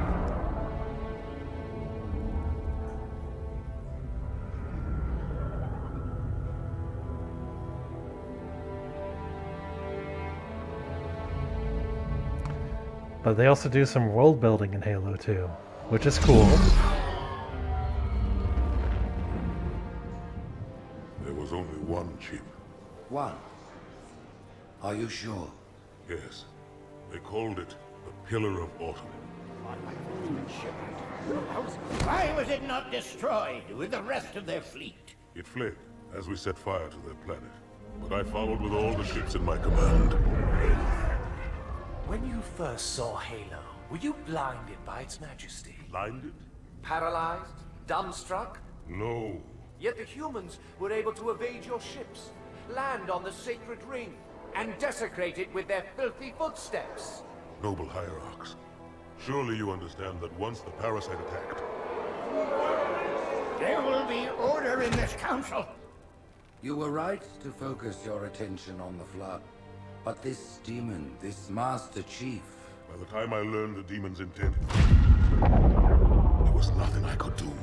But they also do some world building in Halo two, which is cool. There was only one chip. One? Are you sure? Yes. They called it the Pillar of Autumn. Why was it not destroyed with the rest of their fleet? It fled as we set fire to their planet. But I followed with all the ships in my command. When you first saw Halo, were you blinded by its majesty? Blinded? Paralyzed? Dumbstruck? No. Yet the humans were able to evade your ships, land on the sacred ring, and desecrate it with their filthy footsteps. Noble hierarchs, surely you understand that once the parasite attacked, There will be order in this council. You were right to focus your attention on the Flood. But this demon, this Master Chief... By the time I learned the demon's intent, there was nothing I could do.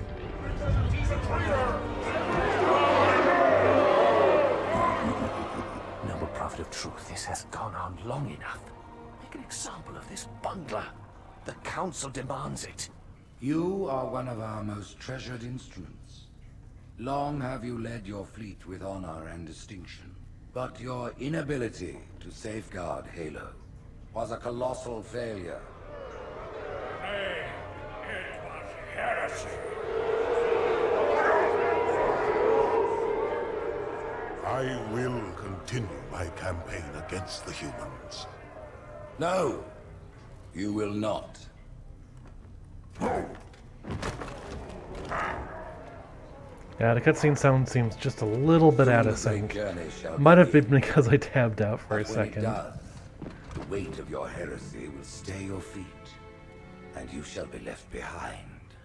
Noble Prophet of Truth, this has gone on long enough. Make an example of this bungler. The Council demands it. You are one of our most treasured instruments. Long have you led your fleet with honor and distinction. But your inability to safeguard Halo was a colossal failure. Hey, it was heresy. I will continue my campaign against the humans. No, you will not. Yeah, the cutscene sound seems just a little bit out of sync. Might have been because I tabbed out for a second. Does, the weight of your heresy will stay your feet, and you shall be left behind.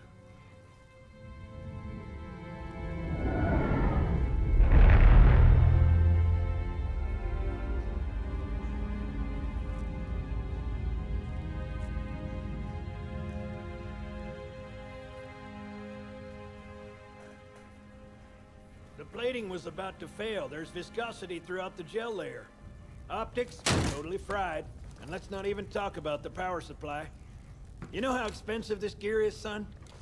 The plating was about to fail. There's viscosity throughout the gel layer. Optics, totally fried. And let's not even talk about the power supply. You know how expensive this gear is, son?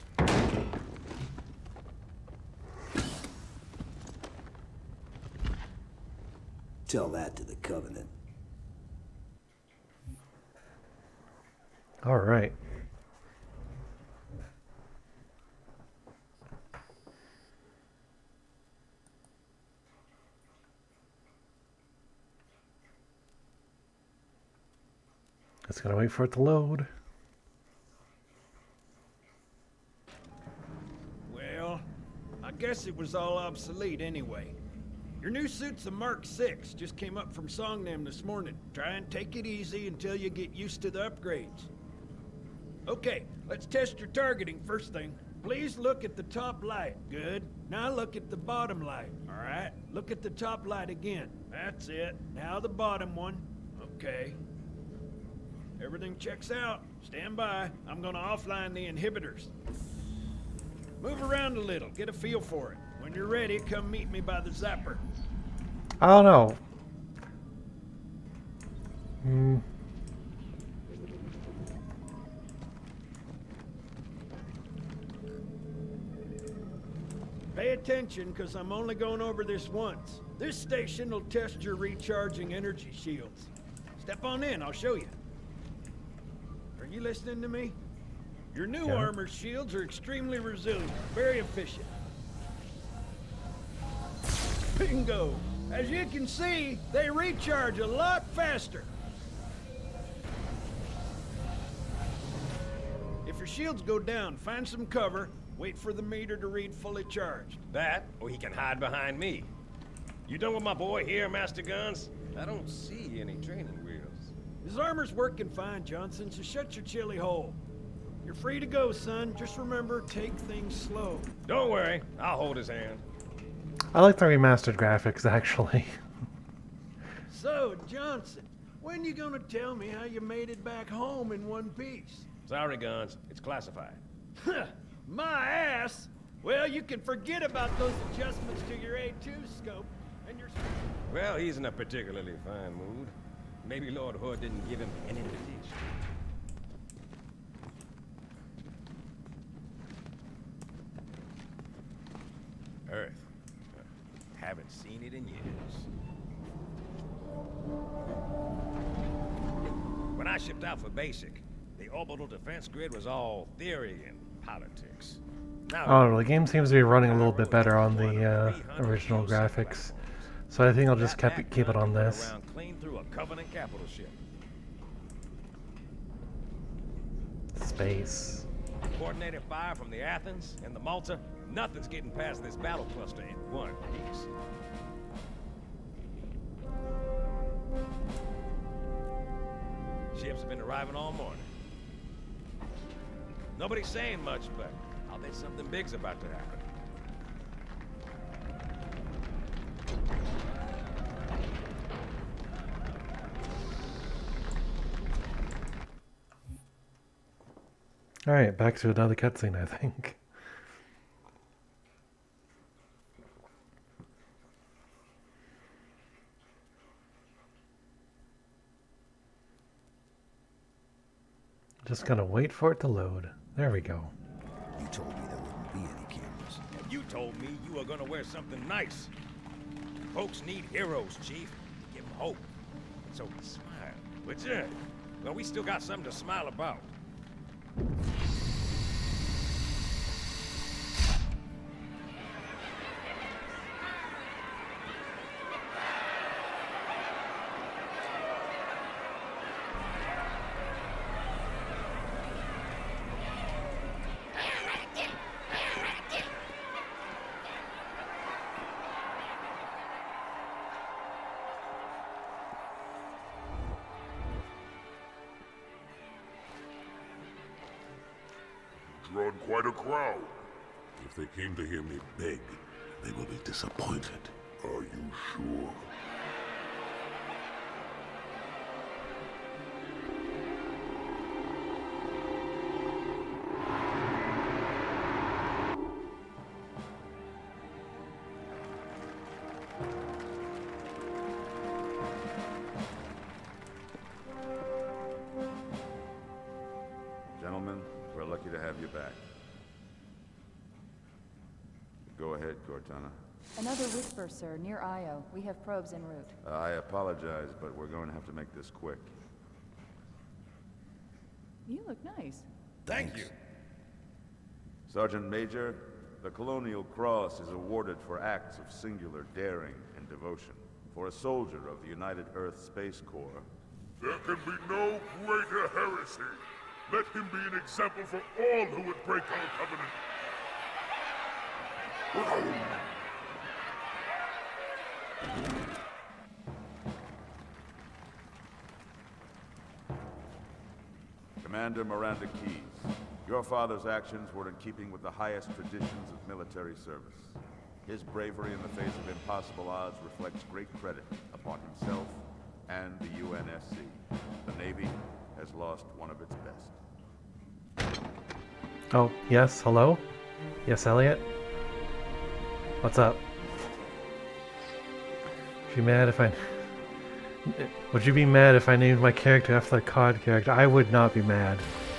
Tell that to the Covenant. All right. Just gotta wait for it to load. Well, I guess it was all obsolete anyway. Your new suit's a Mark six, just came up from Songnam this morning. Try and take it easy until you get used to the upgrades. Okay, let's test your targeting first thing. Please look at the top light. Good. Now look at the bottom light. All right, look at the top light again. That's it. Now the bottom one. Okay. Everything checks out. Stand by. I'm gonna offline the inhibitors. Move around a little. Get a feel for it. When you're ready, come meet me by the zapper. I don't know. Hmm. Pay attention, because I'm only going over this once. This station will test your recharging energy shields. Step on in, I'll show you. Are you listening to me? Your new Yeah. armor shields are extremely resilient, very efficient. Bingo! As you can see, they recharge a lot faster. If your shields go down, find some cover, wait for the meter to read fully charged. That, or he can hide behind me. You done with my boy here, Master Guns? I don't see any training wheels. His armor's working fine, Johnson, so shut your chilly hole. You're free to go, son. Just remember, take things slow. Don't worry, I'll hold his hand. I like the remastered graphics, actually. So, Johnson, when you gonna tell me how you made it back home in one piece? Sorry, Guns, it's classified. My ass! Well, you can forget about those adjustments to your A two scope, and your... Well, he's in a particularly fine mood. Maybe Lord Hood didn't give him an invitation. Earth. Haven't seen it in years. When I shipped out for basic, the orbital defense grid was all theory and politics. Now, I don't know, the game seems to be running a little bit better on the uh, original graphics. So I think I'll just keep it, keep it on this. Clean through a Covenant capital ship. Space. Coordinated fire from the Athens and the Malta. Nothing's getting past this battle cluster in one piece. Ships have been arriving all morning. Nobody's saying much, but I'll bet something big's about to happen. Alright, back to another cutscene, I think. Just gonna wait for it to load. There we go. You told me there wouldn't be any cameras. And you told me you were gonna wear something nice. Folks need heroes, Chief. Give them hope. So smile. What's it? Well, we still got something to smile about. Drawn quite a crowd. If they came to hear me beg, they will be disappointed. Are you sure? Gentlemen, we're lucky to have you back. Go ahead, Cortana. Another whisper, sir, near Io. We have probes en route. Uh, I apologize, but we're going to have to make this quick. You look nice. Thank you. Sergeant Major, the Colonial Cross is awarded for acts of singular daring and devotion. For a soldier of the United Earth Space Corps. There can be no greater heresy. Let him be an example for all who would break our covenant. Commander Miranda Keyes, your father's actions were in keeping with the highest traditions of military service. His bravery in the face of impossible odds reflects great credit upon himself and the U N S C. The Navy has lost one of its best. Oh, yes, hello? Yes, Elliot? What's up? Would you mad if I... Would you be mad if I named my character after the C O D character? I would not be mad.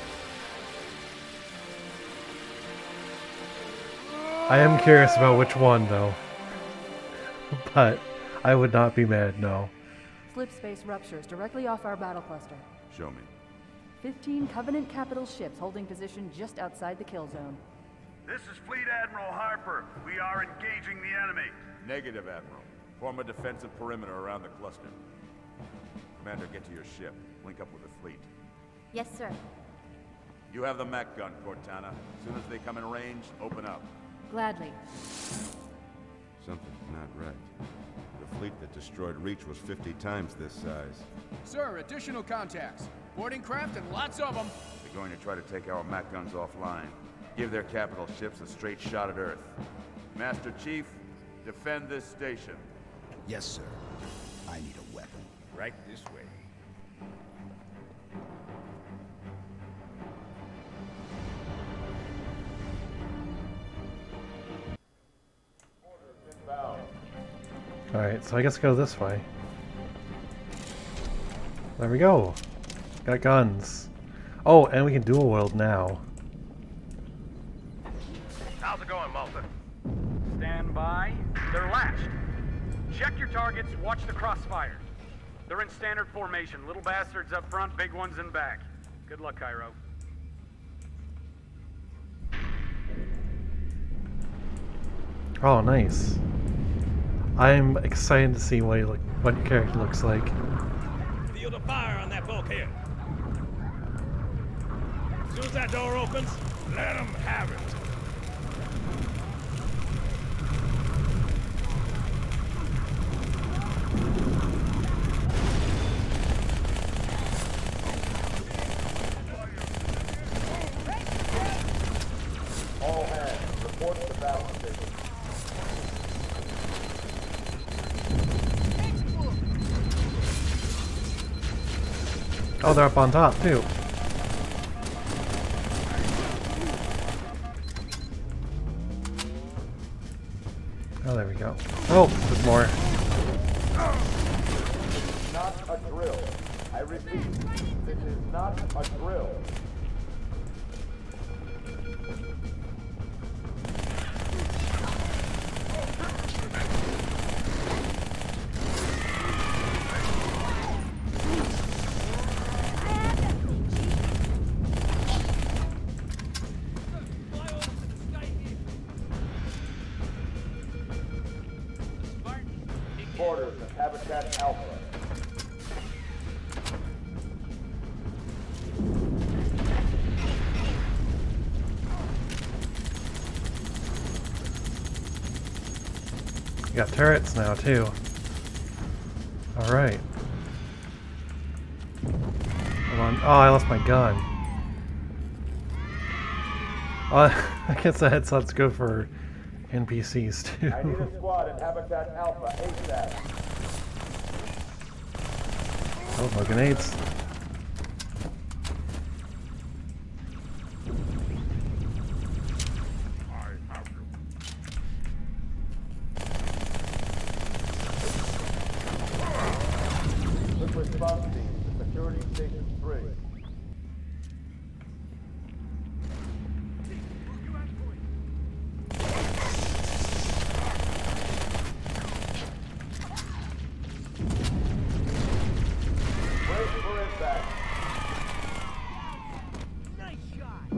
I am curious about which one, though. But I would not be mad, no. Slip space ruptures directly off our battle cluster. Show me. Fifteen Covenant capital ships holding position just outside the kill zone. This is Fleet Admiral Harper. We are engaging the enemy. Negative, Admiral. Form a defensive perimeter around the cluster. Commander, get to your ship. Link up with the fleet. Yes, sir. You have the mech gun, Cortana. As soon as they come in range, open up. Gladly. Something's not right. The fleet that destroyed Reach was fifty times this size. Sir, additional contacts. Boarding craft and lots of them. They're going to try to take our mech guns offline. Give their capital ships a straight shot at Earth. Master Chief, defend this station. Yes, sir. I need a weapon. Right this way. Alright, so I guess go this way. There we go. Got guns. Oh, and we can dual wield now. How's it going, Malta? Stand by. They're latched. Check your targets, watch the crossfire. They're in standard formation. Little bastards up front, big ones in back. Good luck, Cairo. Oh, nice. I'm excited to see what he look, what your character looks like. Field of fire on that bulkhead. As soon as that door opens, let them have it. All hands Oh, they're up on top, too. Oh, there we go. Oh, there's more. Not a drill. I repeat, this is not a drill. Orders of Habitat Alpha. You got turrets now, too. Alright. Hold on. Oh, I lost my gun. Oh, I guess the headshots go for N P Cs, too. I need a squad in Habitat Alpha ASAP. Oh, no grenades. Quick response team to Security Station three. Wait for impact. Nice shot.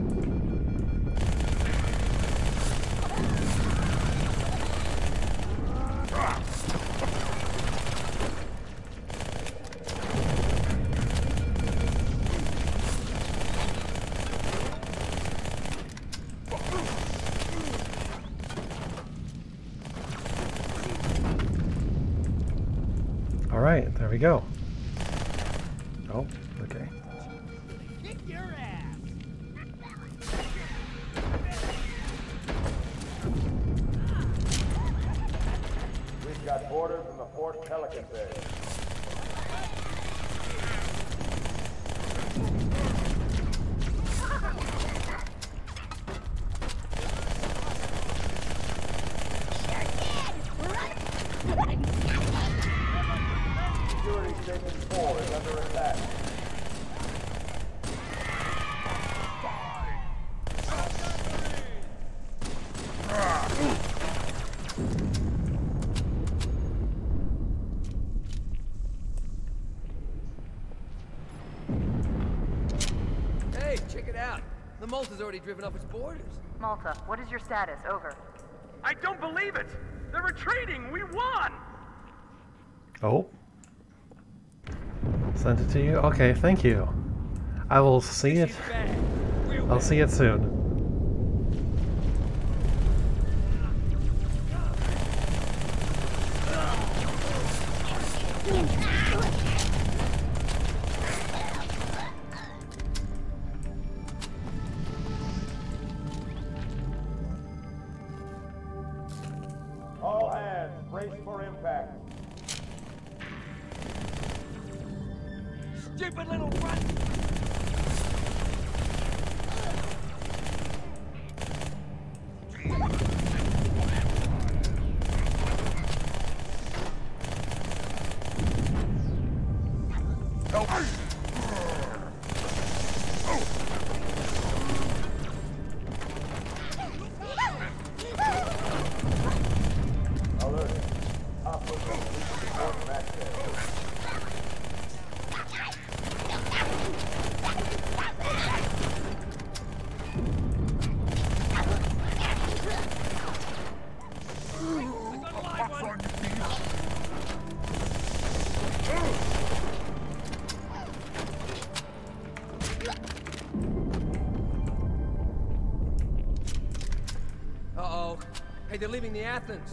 Alright, there we go. Oh, okay. Kick your ass. We've got orders from the Fort Pelican Bay. Security Station four is under attack. Hey, check it out. The Malta's already driven off its boarders. Malta, what is your status? Over. I don't believe it! They're retreating! We won! Oh. Sent it to you? Okay, thank you. I will see it. I'll see it soon. All hands, brace for impact. Stupid little runt. Alert. Operation report match day. Uh-oh. Hey, they're leaving the Athens.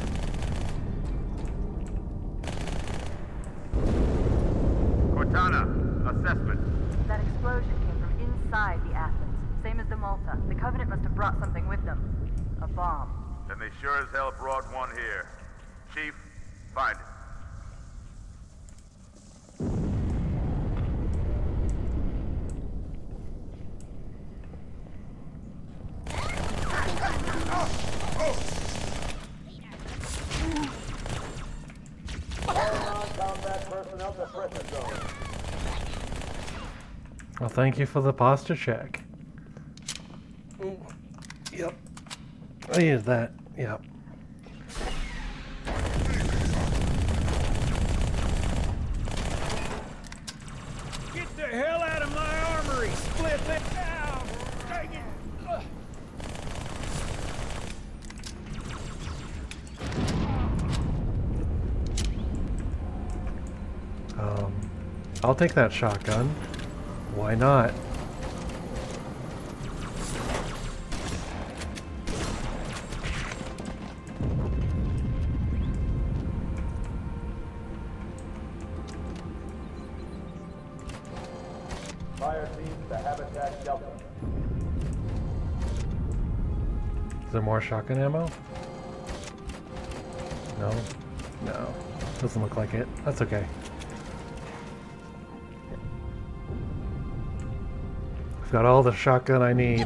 Cortana, assessment. That explosion came from inside the Athens, same as the Malta. The Covenant must have brought something with them. A bomb. Then they sure as hell brought one here. Chief, find it. personnel to pressure zone. Well, thank you for the posture check. Yep. I used that. Yep. Get the hell out of my armory! Split it down! Dang it! Ugh. Um, I'll take that shotgun. Why not? Fire team to Habitat Delta. Is there more shotgun ammo? No. No. Doesn't look like it. That's okay. I've got all the shotgun I need.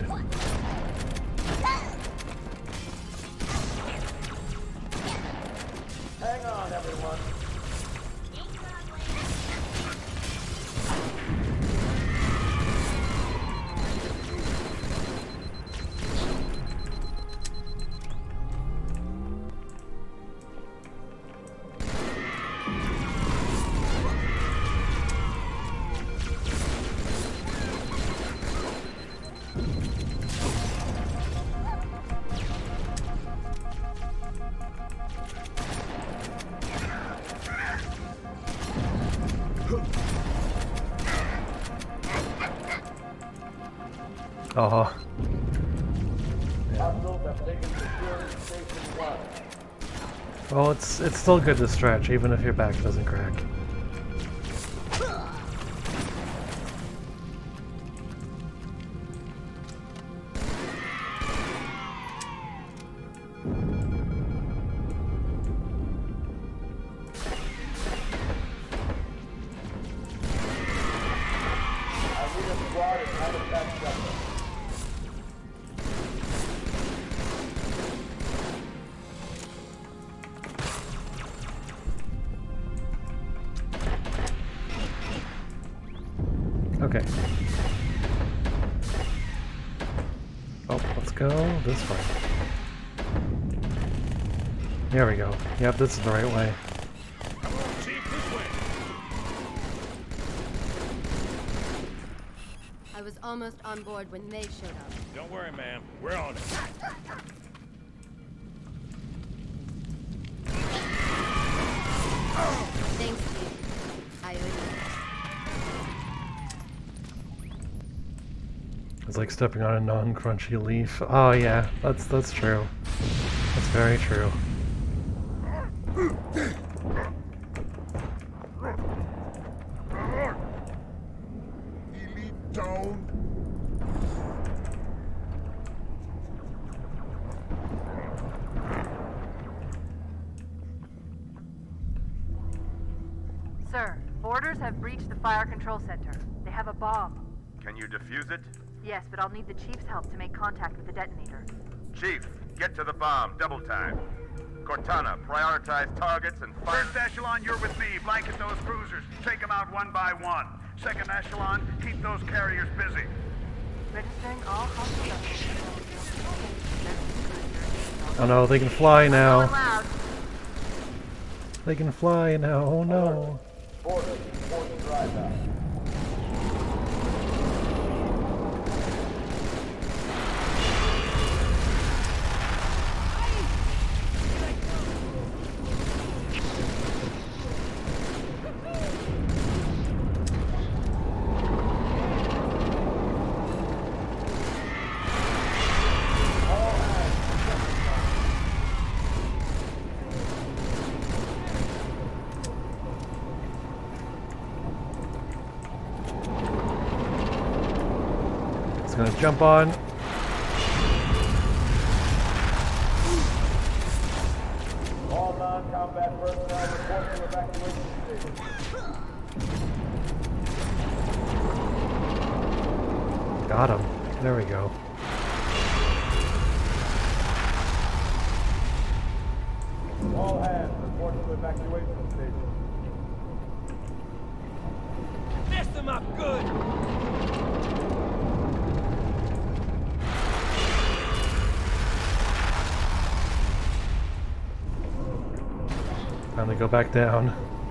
Hang on, everyone. Uh-huh. Hostiles have taken security station one. Well, it's it's still good to stretch, even if your back doesn't crack. Okay. Oh, let's go this way. There we go. Yep, this is the right way. I was almost on board when they showed up. Don't worry, ma'am. We're on it. Thanks, Chief. I owe you. It's like stepping on a non-crunchy leaf. Oh yeah, that's that's true. That's very true. Elite down. Sir, boarders have breached the fire control center. They have a bomb. Can you defuse it? Yes, but I'll need the Chief's help to make contact with the detonator. Chief, get to the bomb, double time. Cortana, prioritize targets and fire. First echelon, you're with me. Blanket those cruisers. Take them out one by one. Second echelon, keep those carriers busy. Registering all hostile vessels. Oh no, they can fly now. Not allowed. They can fly now. Oh no. Border, report the drive out. Gonna jump on. All non-combat personnel report to evacuation station. Got him. There we go. All hands report to evacuation station. Mess them up good! Time to go back down.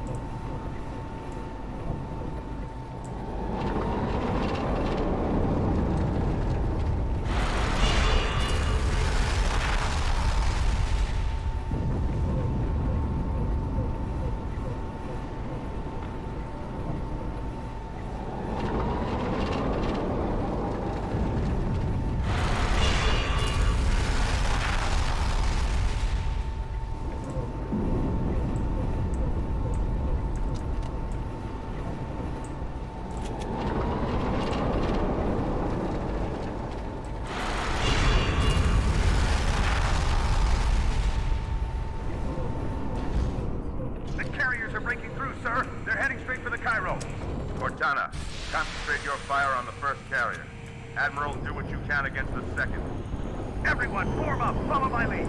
Cortana, concentrate your fire on the first carrier. Admiral, do what you can against the second. Everyone, form up! Follow my lead!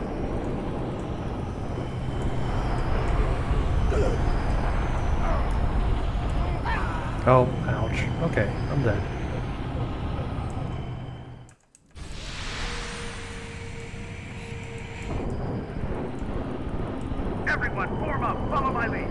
Oh, ouch. Okay, I'm dead. Everyone, form up! Follow my lead!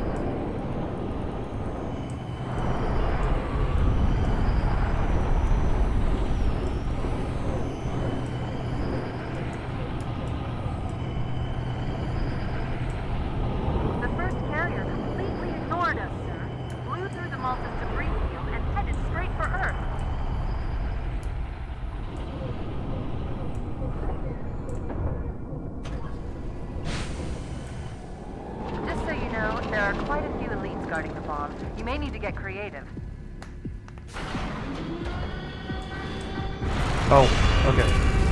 Oh, okay.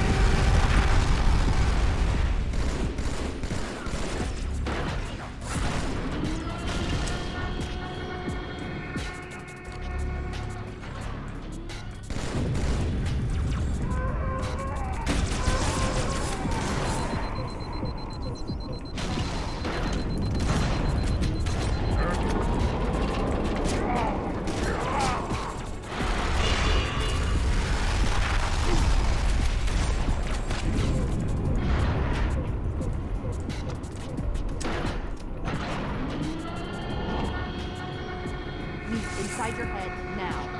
Inside your head now.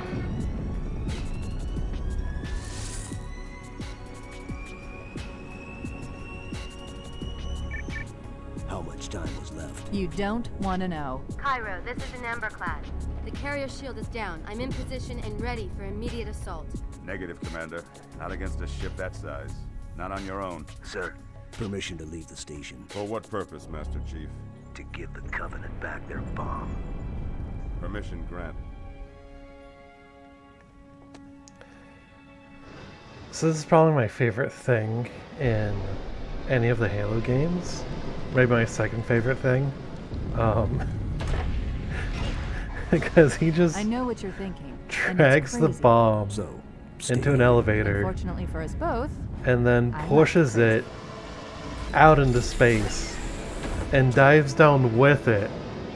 How much time was left? You don't want to know. Cairo, this is an Emberclad. The carrier shield is down. I'm in position and ready for immediate assault. Negative, Commander. Not against a ship that size. Not on your own. Sir, permission to leave the station. For what purpose, Master Chief? To give the Covenant back their bomb. Permission granted. So this is probably my favorite thing in any of the Halo games. Maybe my second favorite thing. Um, because he just I know what you're thinking. drags the bomb so, into an elevator. Unfortunately for us both. And then I'm pushes it out into space and dives down with it.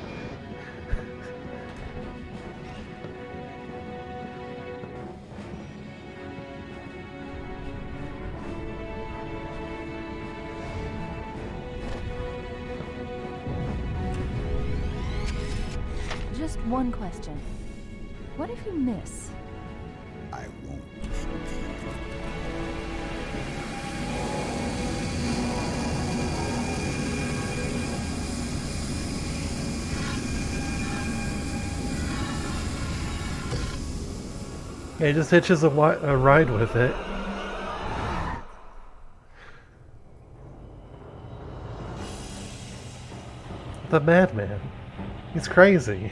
Just one question. What if you miss? I won't. Yeah, he just hitches a, wi a ride with it. The madman. He's crazy.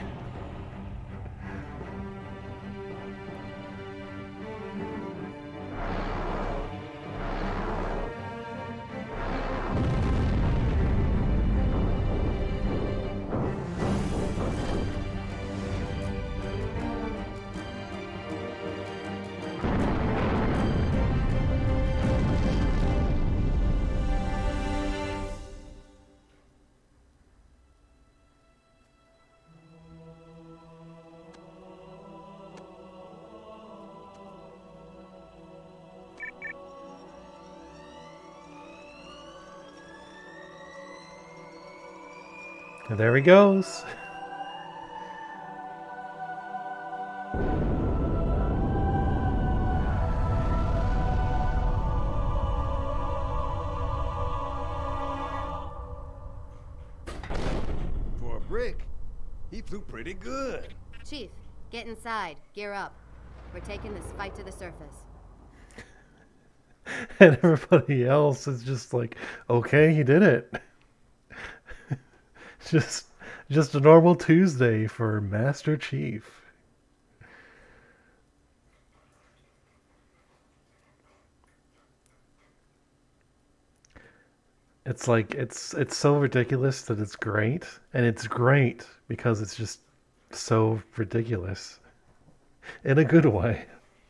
And there he goes. For a brick, he flew pretty good. Chief, get inside. Gear up. We're taking this fight to the surface. And everybody else is just like, okay, he did it. just, just a normal Tuesday for Master Chief. It's like, it's, it's so ridiculous that it's great. And it's great because it's just so ridiculous. In a good way.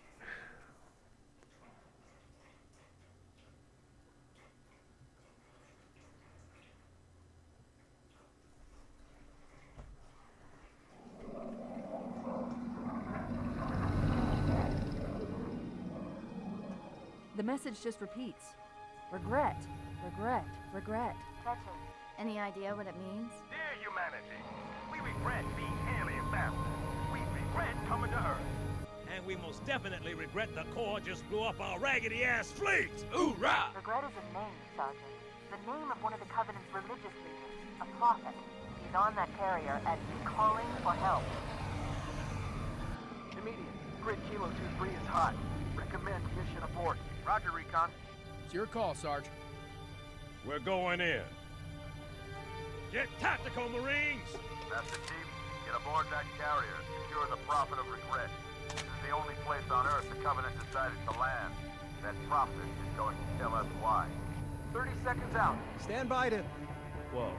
The message just repeats. Regret, regret, regret. Catcher, any idea what it means? Dear humanity, we regret being alien bastards. We regret coming to Earth. And we most definitely regret the Corps just blew up our raggedy-ass fleet! Hoorah! Regret is a name, Sergeant. The name of one of the Covenant's religious leaders, a prophet. He's on that carrier and calling for help. Immediate. Grid Kilo two three is hot. Recommend mission abort. Roger, Recon. It's your call, Sarge. We're going in. Get tactical, Marines! Master Chief, get aboard that carrier and secure the Prophet of Regret. This is the only place on Earth the Covenant decided to land. That Prophet is going to tell us why. thirty seconds out. Stand by to... Whoa.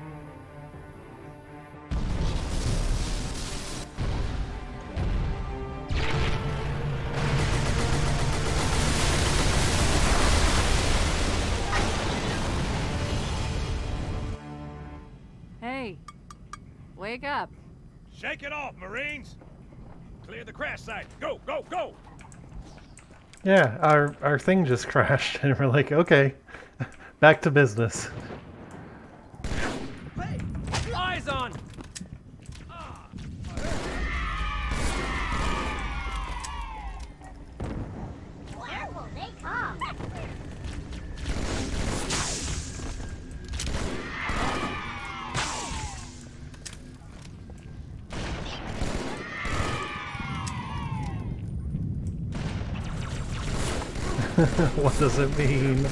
Hey, wake up. Shake it off, Marines! Clear the crash site. Go, go, go! Yeah, our, our thing just crashed, and we're like, okay, back to business. Hey! Eyes on! Careful, they come! What does it mean?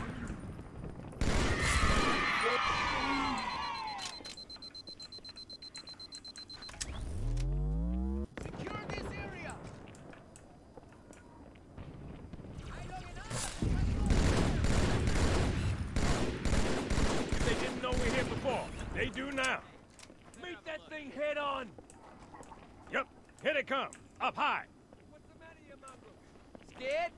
They didn't know we're here before. They do now. Meet that thing head on! Yep, here they come. Up high. Scared?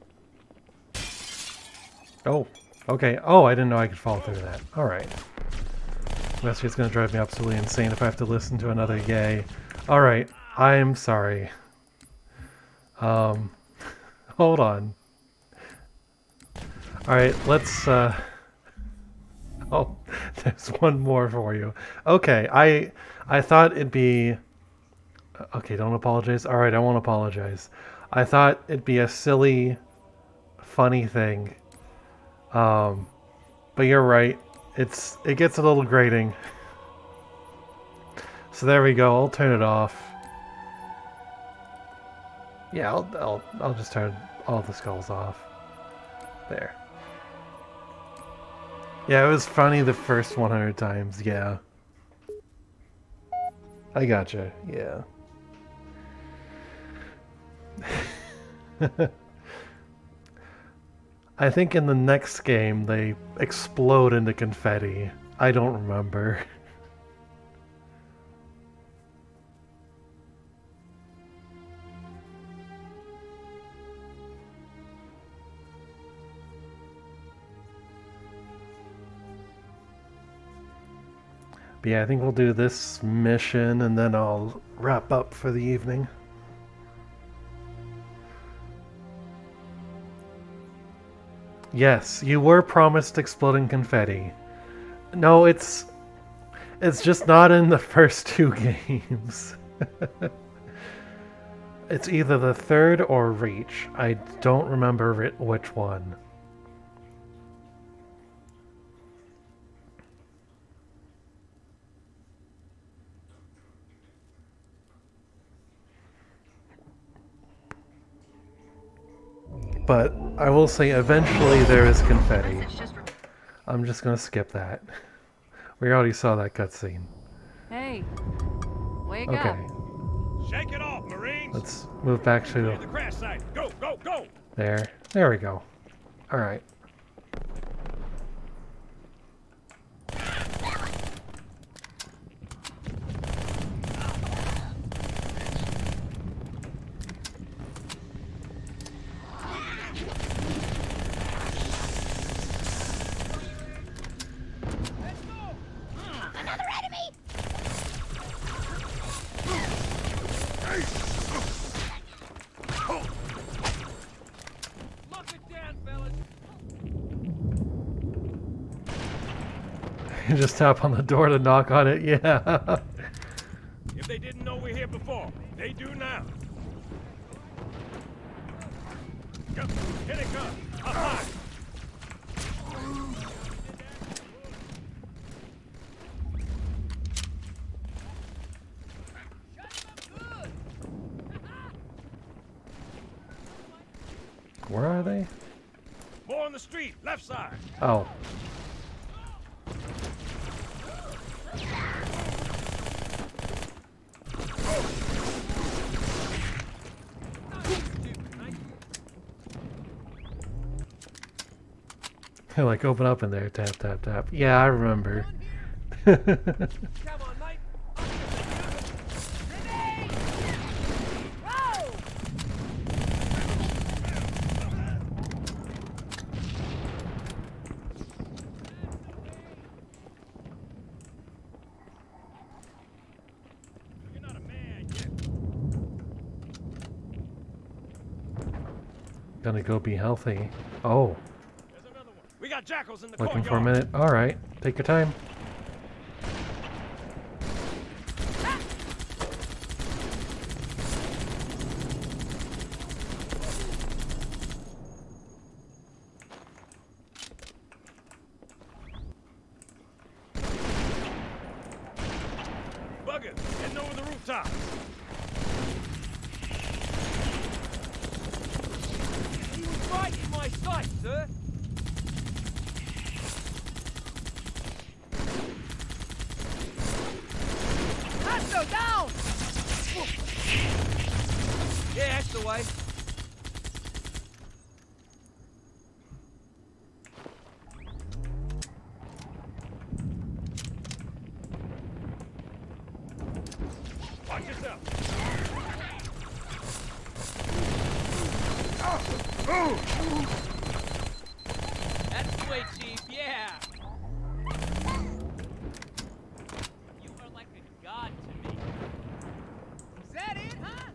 Oh, okay. Oh, I didn't know I could fall through that. Alright. That's just gonna drive me absolutely insane if I have to listen to another yay. Alright, I'm sorry. Um, hold on. Alright, let's, uh... Oh, there's one more for you. Okay, I I thought it'd be... Okay, don't apologize. Alright, I won't apologize. I thought it'd be a silly, funny thing. Um, but you're right. It's it gets a little grating. So there we go. I'll turn it off. Yeah, I'll I'll I'll just turn all the skulls off. There. Yeah, it was funny the first one hundred times. Yeah. I gotcha. Yeah. I think in the next game they explode into confetti. I don't remember. But yeah, I think we'll do this mission and then I'll wrap up for the evening. Yes, you were promised exploding confetti. No, it's It's just not in the first two games. It's either the third or Reach. I don't remember which one. But I will say eventually there is confetti. I'm just gonna skip that. We already saw that cutscene. Hey, wake Okay. up. Shake it off, Marines. Let's move back to Clear the crash site. Go, go, go. there. There we go. All right. Another enemy! Lock it down, fellas! You just tap on the door to knock on it. Yeah. If they didn't know we're here before, they do now. Come, here they come. Up high. Where are they? More on the street, left side. Oh. They like open up in there, tap, tap, tap. Yeah, I remember. Gonna go be healthy. Oh. We got jackals in the Looking courtyard. for a minute. Alright. Take your time. Bugger, heading over the rooftop. He was right in my sight, sir! Astro, down! Yeah, that's the way. Watch yourself. That's the way, Chief, yeah! You are like a god to me. Is that it, huh?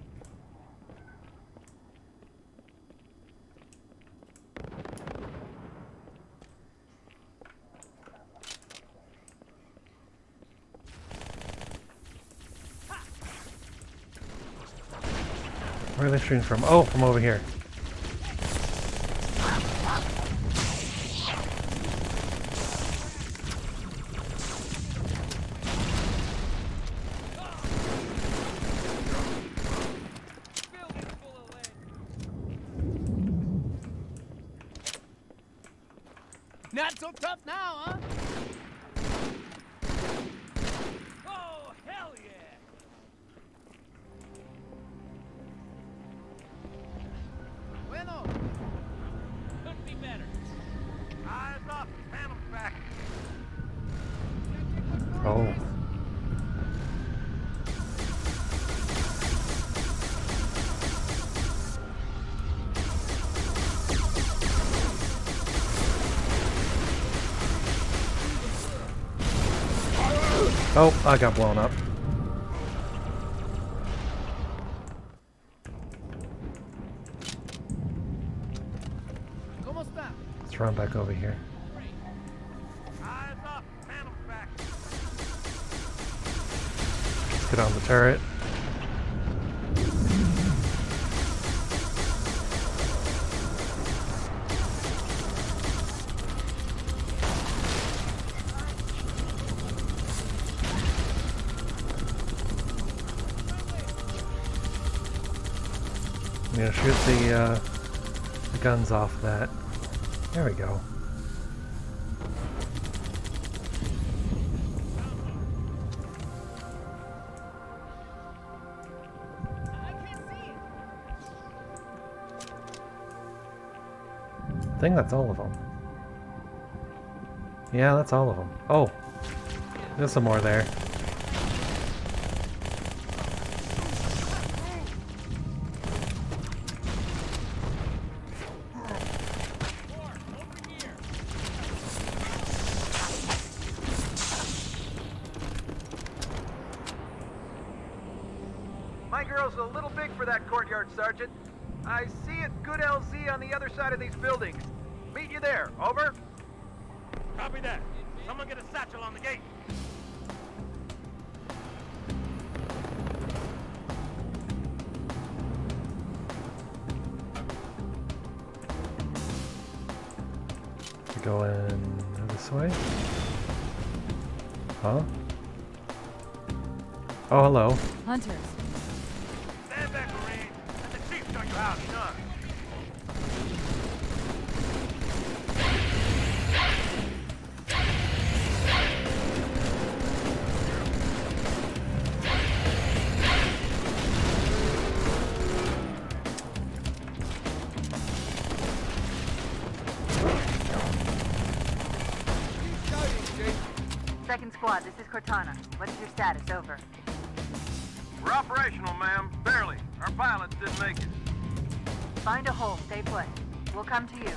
Where are they shooting from? Oh, from over here. Not so tough now, huh? Oh, hell yeah! Bueno. Couldn't be better. Eyes up, Phantom's back. Oh. Oh, I got blown up. ¿Cómo está? Let's run back over here. Eyes up, Phantom's back. Get on the turret. I'm gonna shoot the, uh, the guns off of that. There we go. I think that's all of them. Yeah, that's all of them. Oh, there's some more there. My girl's a little big for that courtyard, Sergeant. I see a good L Z on the other side of these buildings. Meet you there. Over. Copy that. Someone get a satchel on the gate. Going this way? Huh? Oh, hello. Hunters. Stand back, Marine. Let the chief show you how it's done. Second squad, this is Cortana. What is your status? Over. We're operational, ma'am. Barely. Our pilots didn't make it. Find a hole. Stay put. We'll come to you.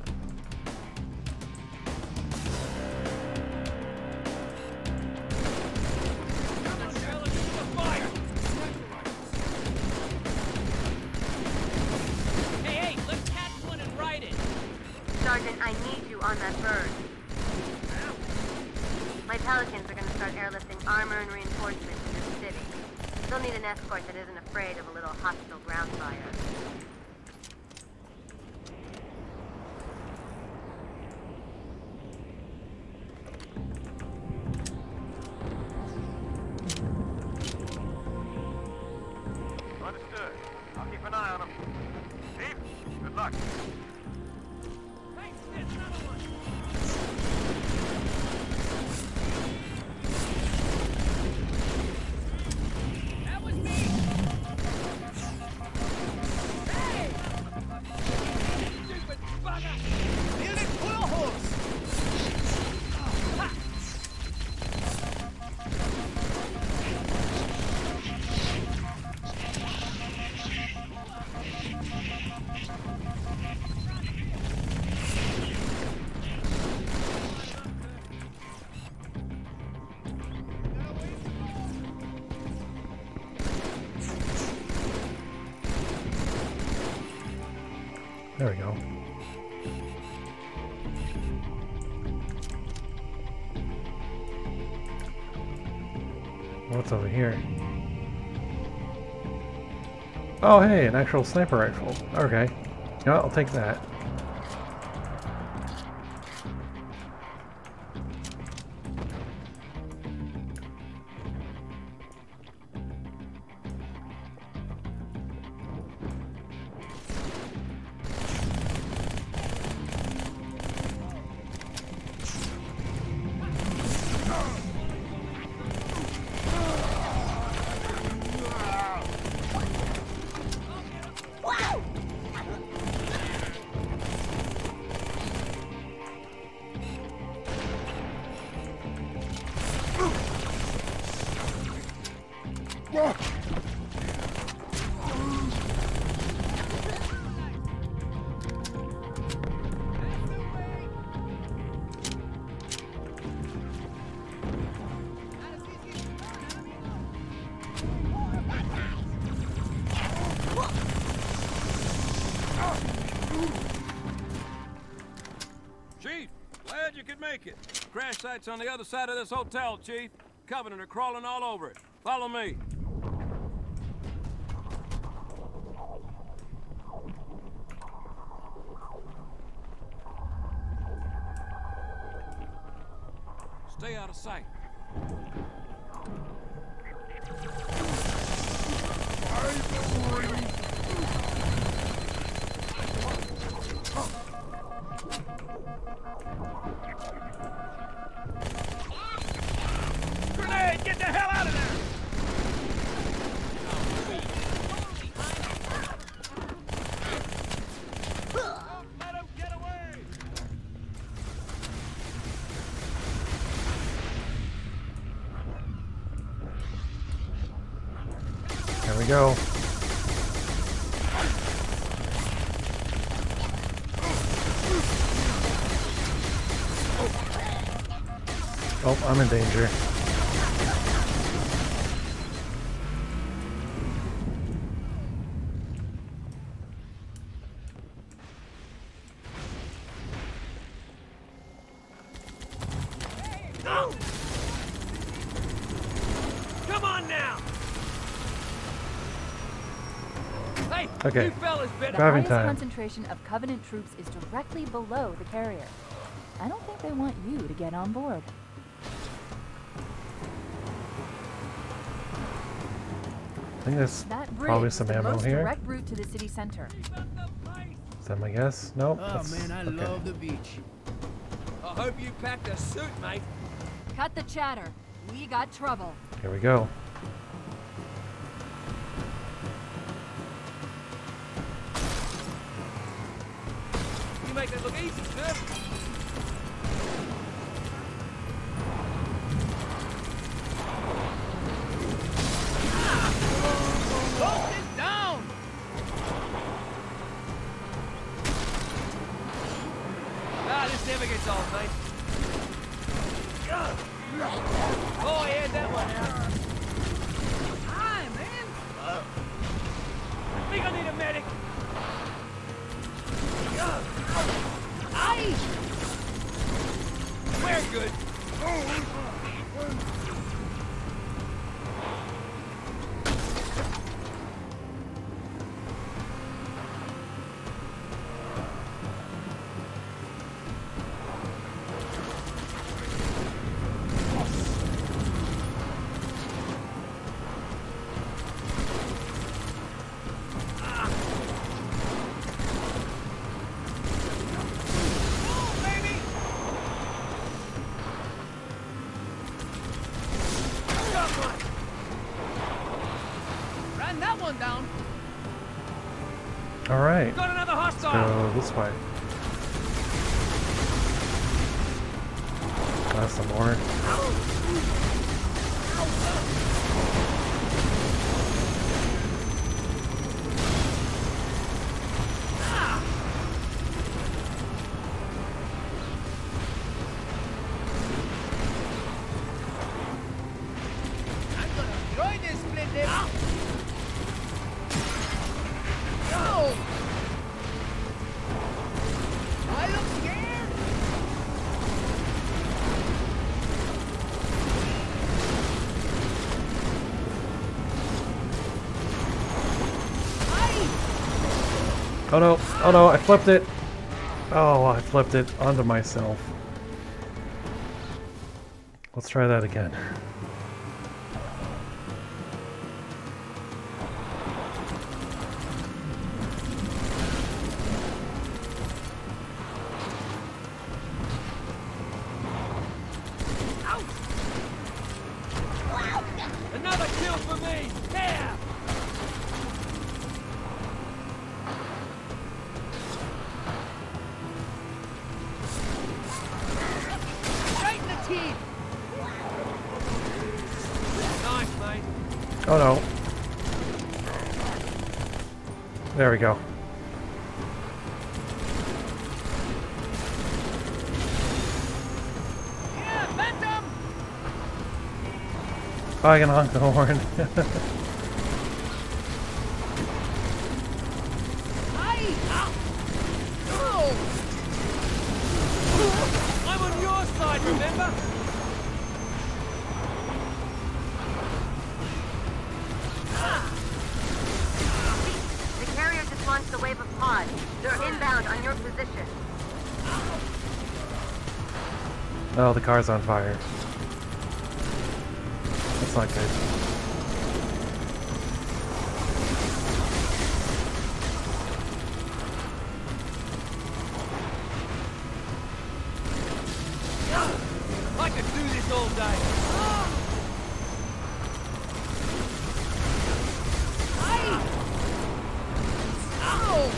Hey, hey, let's catch one and ride it. Sergeant, I need you on that bird. My Pelicans are going to start airlifting armor and reinforcements to the city. They'll need an escort that isn't afraid of a little hostile ground fire. Understood. I'll keep an eye on them. Chief, good luck. Thanks, there's another one. That was me. Hey! Stupid bugger! Building full horse! Ha! There we go. What's over here? Oh, hey, an actual sniper rifle. Okay. Yeah, I'll take that. Chief, glad you could make it. Crash site's on the other side of this hotel, Chief. Covenant are crawling all over it. Follow me. Stay out of sight. Grenade! Get the hell out of there! Don't let him get away! There we go. Oh, I'm in danger. No! Come on now! Hey, Okay. you fellas been the Driving highest time. concentration of Covenant troops is directly below the carrier. I don't think they want you to get on board. I think there's That bridge probably is some the ammo most here. direct route to the city center. Is that my guess? Nope. Oh that's- man, I okay. love the beach. I hope you packed a suit, mate. Cut the chatter. We got trouble. Here we go. You make that look easy, sir. Hold it down! Ah, this never gets old, mate. Oh, I had that one out. Hi, man! I think I need a medic. Aye! We're good. Ran that one down. All right. Got another Let's hostile. go this way. That's some more. I'm gonna enjoy this, Splendid. No! I look scared. Oh no! Oh no! I flipped it. Oh, I flipped it onto myself. Let's try that again. Another kill for me. Yeah. Right in the teeth. Nice, mate. Oh no. There we go. Yeah, Phantom. Oh, I can honk the horn. Aye. Oh. I'm on your side, remember? your position. Oh, the car's on fire. That's not good. I could do this all day. Aye! Ow!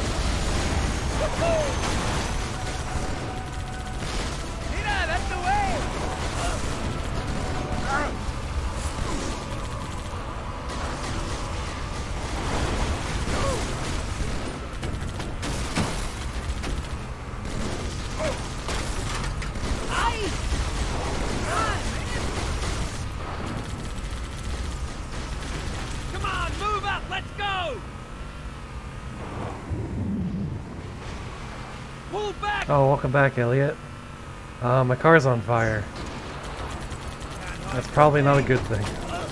Mira, that's the way! Come on, move up, let's go! Pull back! Oh, welcome back, Elliot. Uh, my car's on fire. That's probably not a good thing.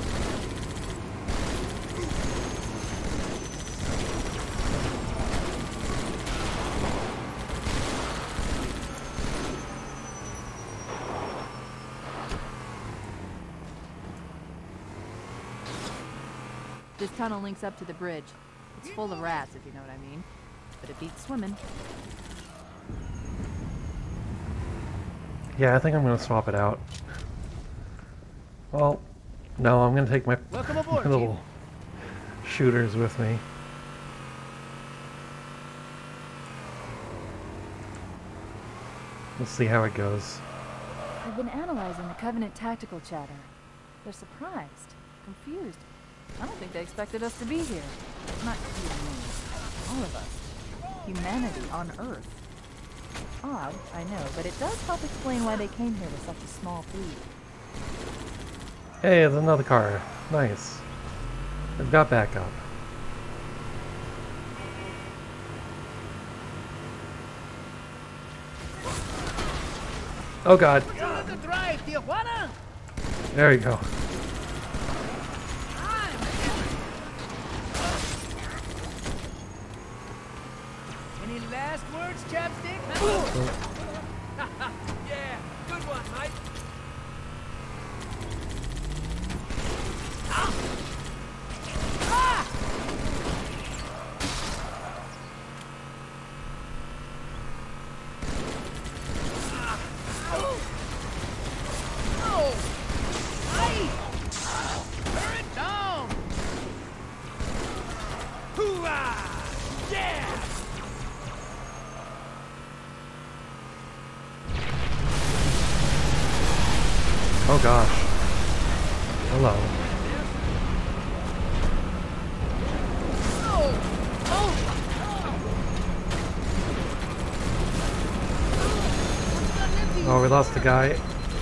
This tunnel links up to the bridge. It's full of rats, if you know what I mean. But it beats swimming. Yeah, I think I'm gonna swap it out. Well, no, I'm gonna take my, Welcome aboard, my little shooters with me. We'll see how it goes. I've been analyzing the Covenant tactical chatter. They're surprised, confused. I don't think they expected us to be here. Not you and me. All of us. Humanity on Earth. Odd, I know, but it does help explain why they came here with such a small fleet. Hey, there's another car. Nice. They've got backup. Oh god. There you go. Any last words, Chapstick? Yeah, good one, mate. Ah! Ah! Oh! Oh! Hey! Turn it down! Hoorah! Yeah! Oh gosh. Hello. Oh, we lost the guy.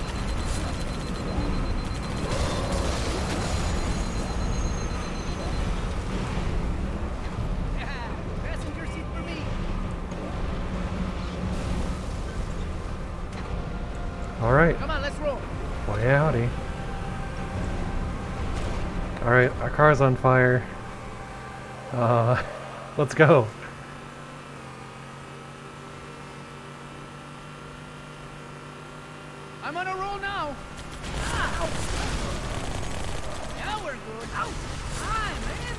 Passenger seat for me. All right. Come on, let's roll. Well, yeah, howdy. All right, our car's on fire. Uh, let's go. I'm on a roll now. Ow. Now we're good. Ow. Hi, man.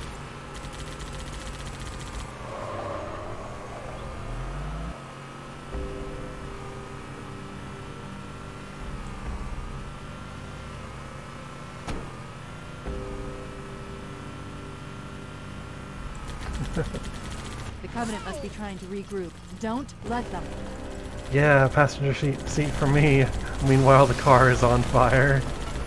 The Covenant must be trying to regroup. Don't let them. Yeah, passenger seat seat for me. Meanwhile, the car is on fire.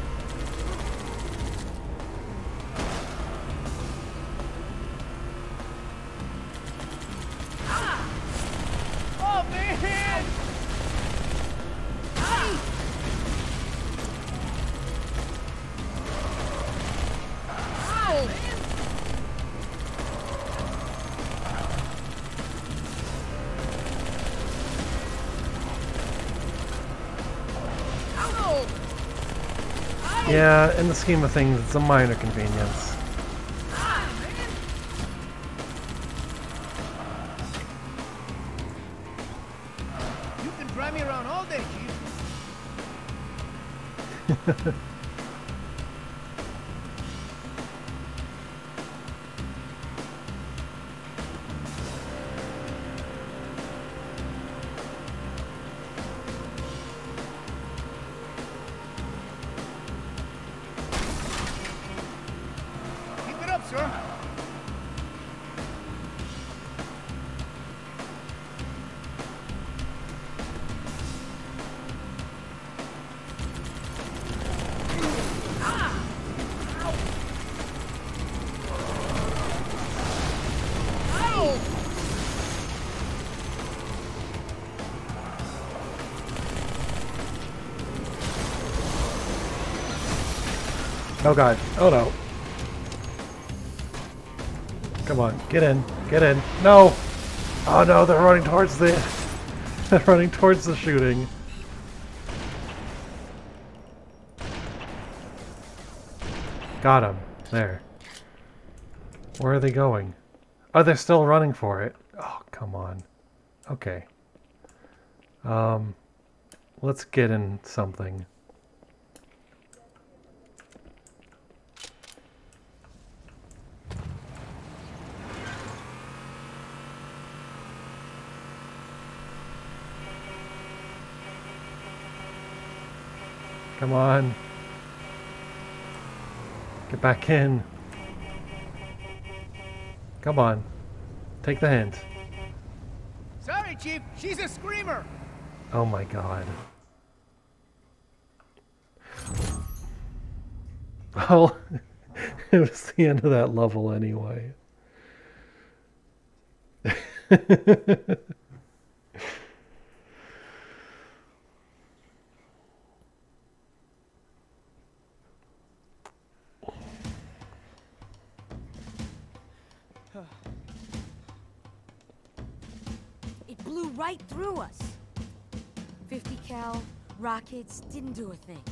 Oh, man. Ah. Ow. Yeah, in the scheme of things, it's a minor convenience. Keep it up, sir. Oh god. Oh no. Come on, get in. Get in. No! Oh no, they're running towards the... they're running towards the shooting. Got him. There. Where are they going? Oh, they're still running for it. Oh, come on. Okay. Um, let's get in something. Come on. Get back in. Come on. Take the hint. Sorry, Chief. She's a screamer. Oh my god. Well, it was the end of that level anyway. It blew right through us. fifty cal rockets didn't do a thing.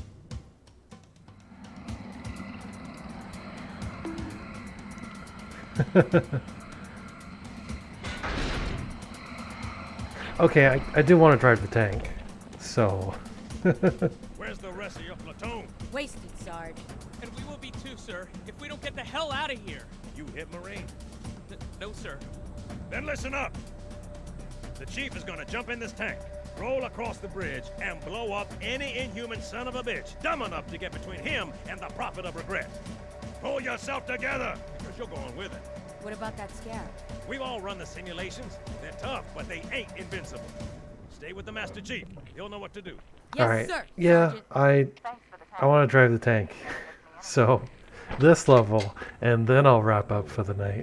Okay, I, I do want to drive the tank, so... Where's the rest of your platoon? Wasted, Sarge. And we will be too, sir, if we don't get the hell out of here. You hit Marine? N no, sir. Then listen up. The chief is gonna jump in this tank, roll across the bridge, and blow up any inhuman son of a bitch dumb enough to get between him and the Prophet of Regret. Pull yourself together, because you're going with it. What about that Scarab? We've all run the simulations. They're tough, but they ain't invincible. Stay with the Master Chief. He'll know what to do. Yes, Alright, sir. yeah, Sergeant. I, I want to drive the tank. So, this level, and then I'll wrap up for the night.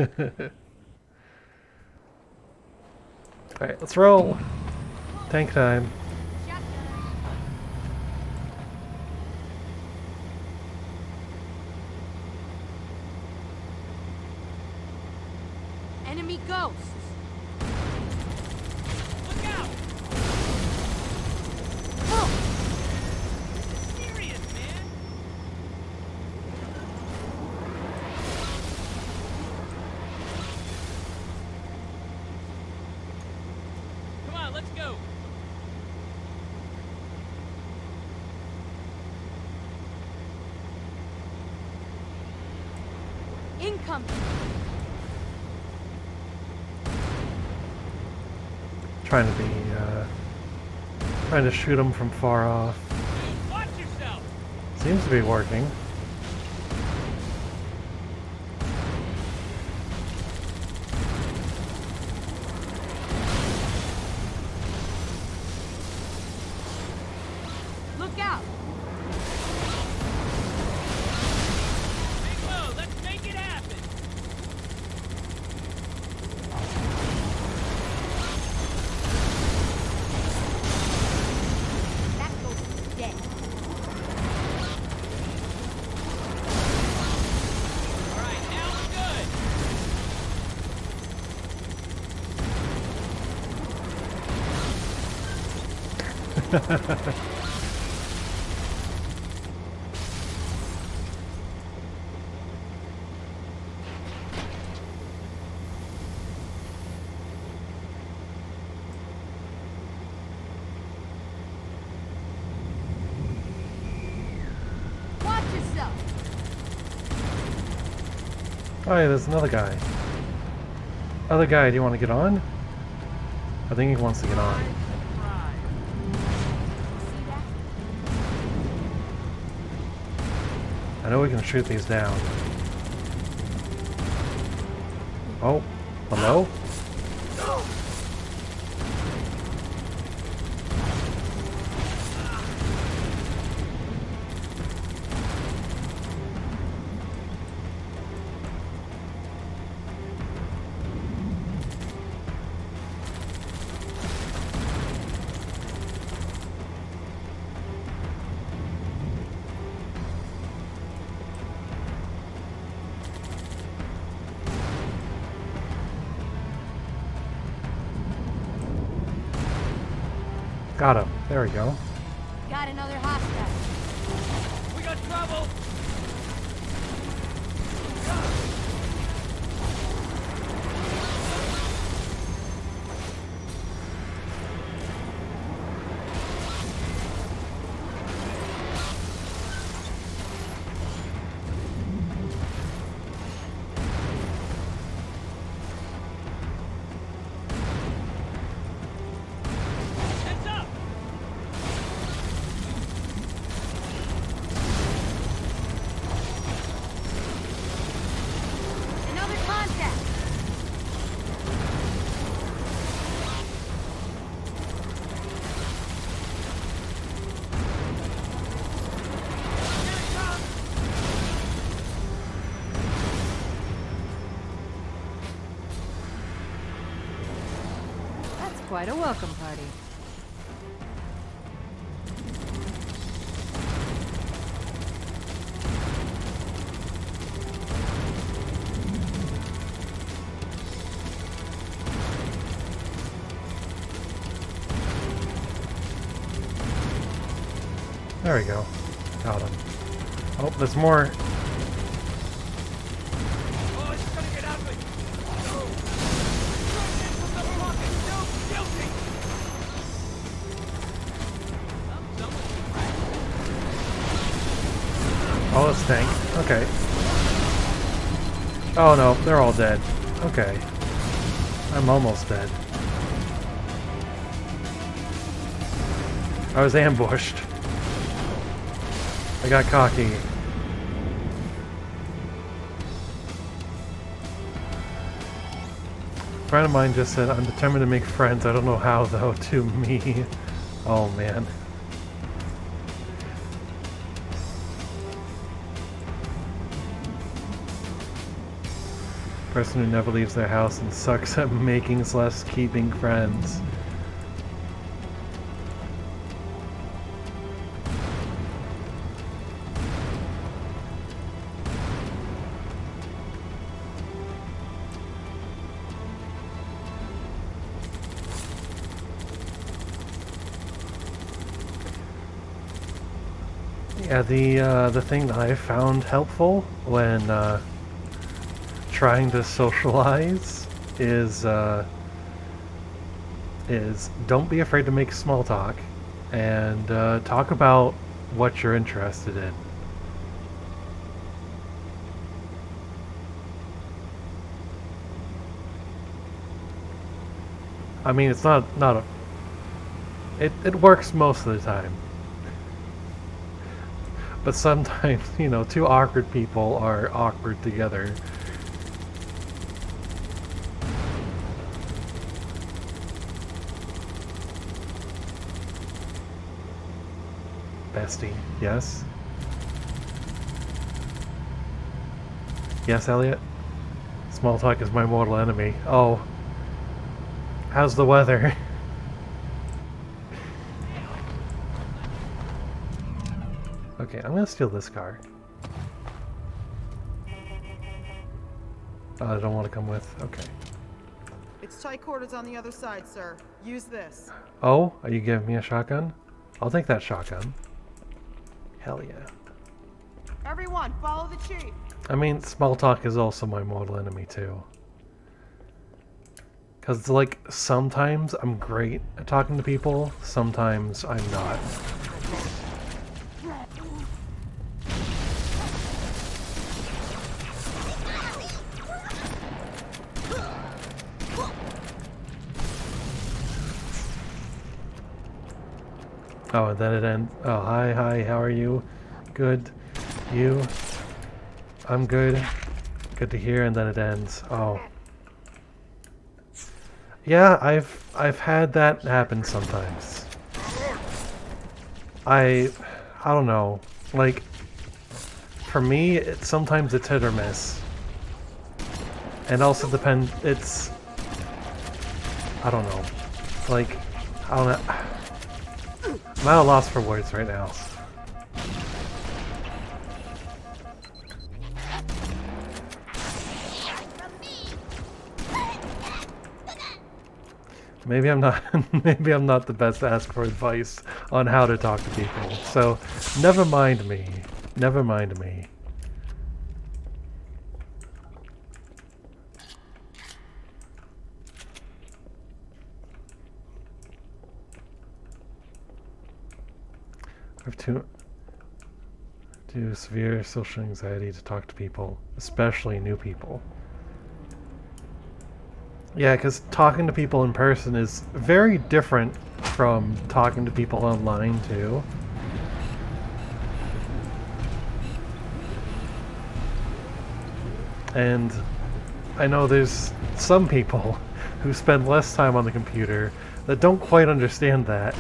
Alright, let's roll. Tank time. Enemy ghosts. Look out! Oh! Serious, man! Come on, let's go! Incoming! Trying to be, uh, trying to shoot them from far off. Watch yourself! Seems to be working. Look out! Big Mo, let's make it happen! That ghost is dead. Alright, now we're good! Oh, yeah, there's another guy. Other guy, do you want to get on? I think he wants to get on. I know we can shoot these down. Oh, hello? Got him. There we go. Got another hostile. We got trouble! Quite a welcome party. There we go. Got him. Oh, there's more. Oh, it's tank. Okay. Oh no, they're all dead. Okay. I'm almost dead. I was ambushed. I got cocky. A friend of mine just said, I'm determined to make friends. I don't know how though, to me. Oh man. Person who never leaves their house and sucks at making slash keeping friends. Yeah, the uh, the thing that I found helpful when uh, trying to socialize is uh, is don't be afraid to make small talk and uh, talk about what you're interested in. I mean, it's not not a it it works most of the time. But sometimes, you know, two awkward people are awkward together. Bestie, yes? Yes, Elliot? Small talk is my mortal enemy. Oh. How's the weather? Okay, I'm gonna steal this car. Oh, I don't want to come with. Okay. It's tight quarters on the other side, sir. Use this. Oh, are you giving me a shotgun? I'll take that shotgun. Hell yeah. Everyone, follow the chief. I mean, small talk is also my mortal enemy too. Because it's like, sometimes I'm great at talking to people, sometimes I'm not. Oh, and then it ends. Oh, hi, hi, how are you? Good. You? I'm good. Good to hear, and then it ends. Oh. Yeah, I've I've had that happen sometimes. I I don't know. Like, for me, it, sometimes it's hit or miss. And also depend. It's I don't know. Like, I don't know. I'm at a loss for words right now. Maybe I'm not maybe I'm not the best to ask for advice on how to talk to people. So never mind me. Never mind me. I have too, too severe social anxiety to talk to people, especially new people. Yeah, because talking to people in person is very different from talking to people online, too. And I know there's some people who spend less time on the computer that don't quite understand that.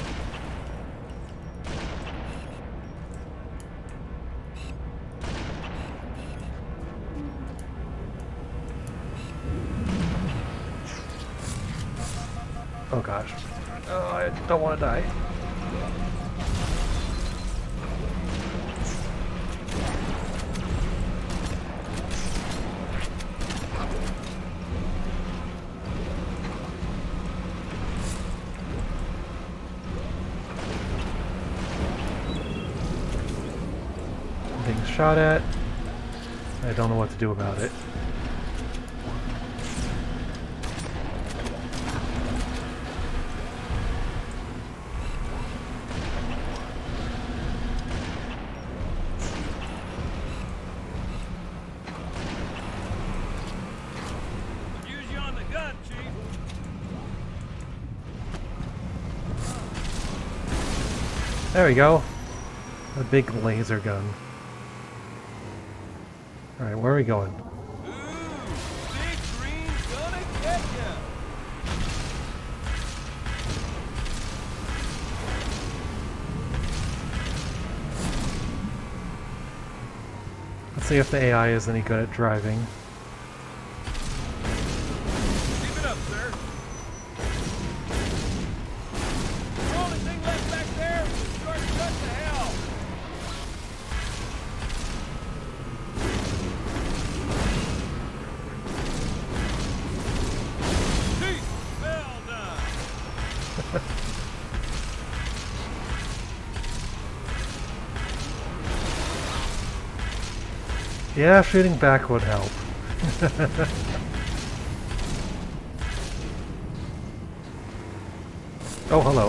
Oh gosh. Oh, I don't want to die. I'm being shot at. I don't know what to do about it. There we go. A big laser gun. Alright, where are we going? Ooh, Big Green's gonna get ya. Let's see if the A I is any good at driving. Keep it up, sir. Only thing left back there is shortcut to hell. Peace, well done. Yeah, shooting back would help. Oh, hello.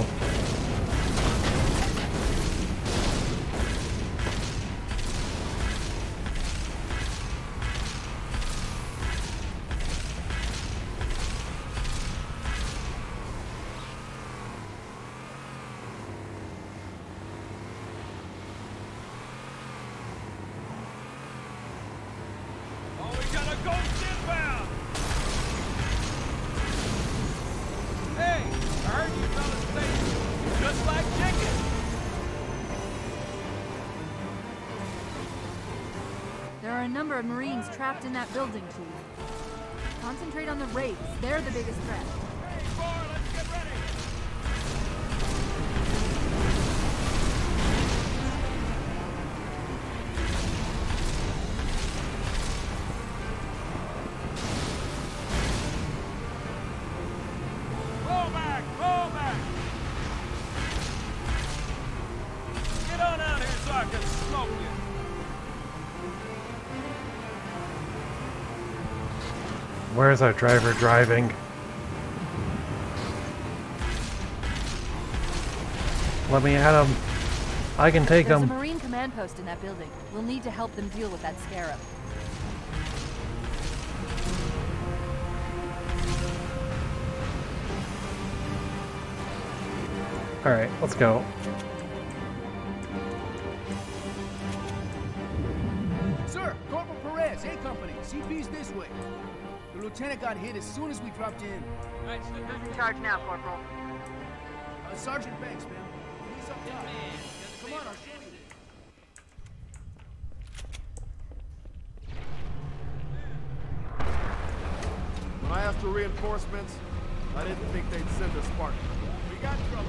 Oh, we got a ghost inbound. Hey, I heard you fellas say you just like chicken. There are a number of Marines trapped in that building, Chief. Concentrate on the Wraiths. They're the biggest threat. Hey, boy, let's get ready. Roll back, roll back. Get on out here so I can smoke you. Where's our driver driving? Let me at him. I can take There's him. a Marine command post in that building. We'll need to help them deal with that scarab. Alright, let's go. company. C P's this way. The lieutenant got hit as soon as we dropped in. Who's in charge now, Corporal? Uh, Sergeant Banks, man. He's up top. Come on, I'll show you. When I asked for reinforcements, I didn't think they'd send a Spartan. We got trouble.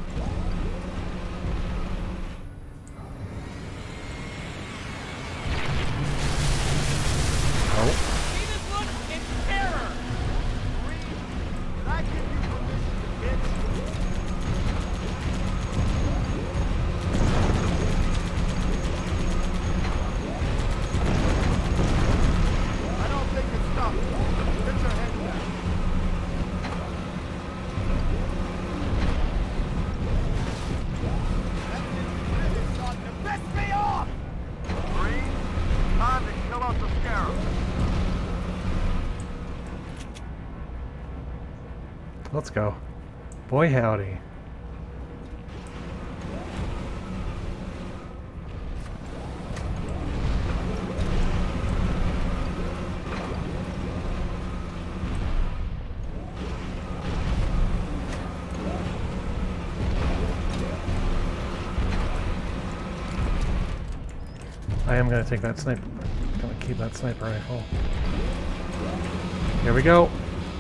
Oh. See this look? It's terror! Did I give you permission to hit? I don't think it's stuff. Get your head down. That didn't really start to piss me off! Marine, time to kill off the scarab. Let's go. Boy howdy. I am gonna take that sniper. Gonna keep that sniper rifle. Here we go.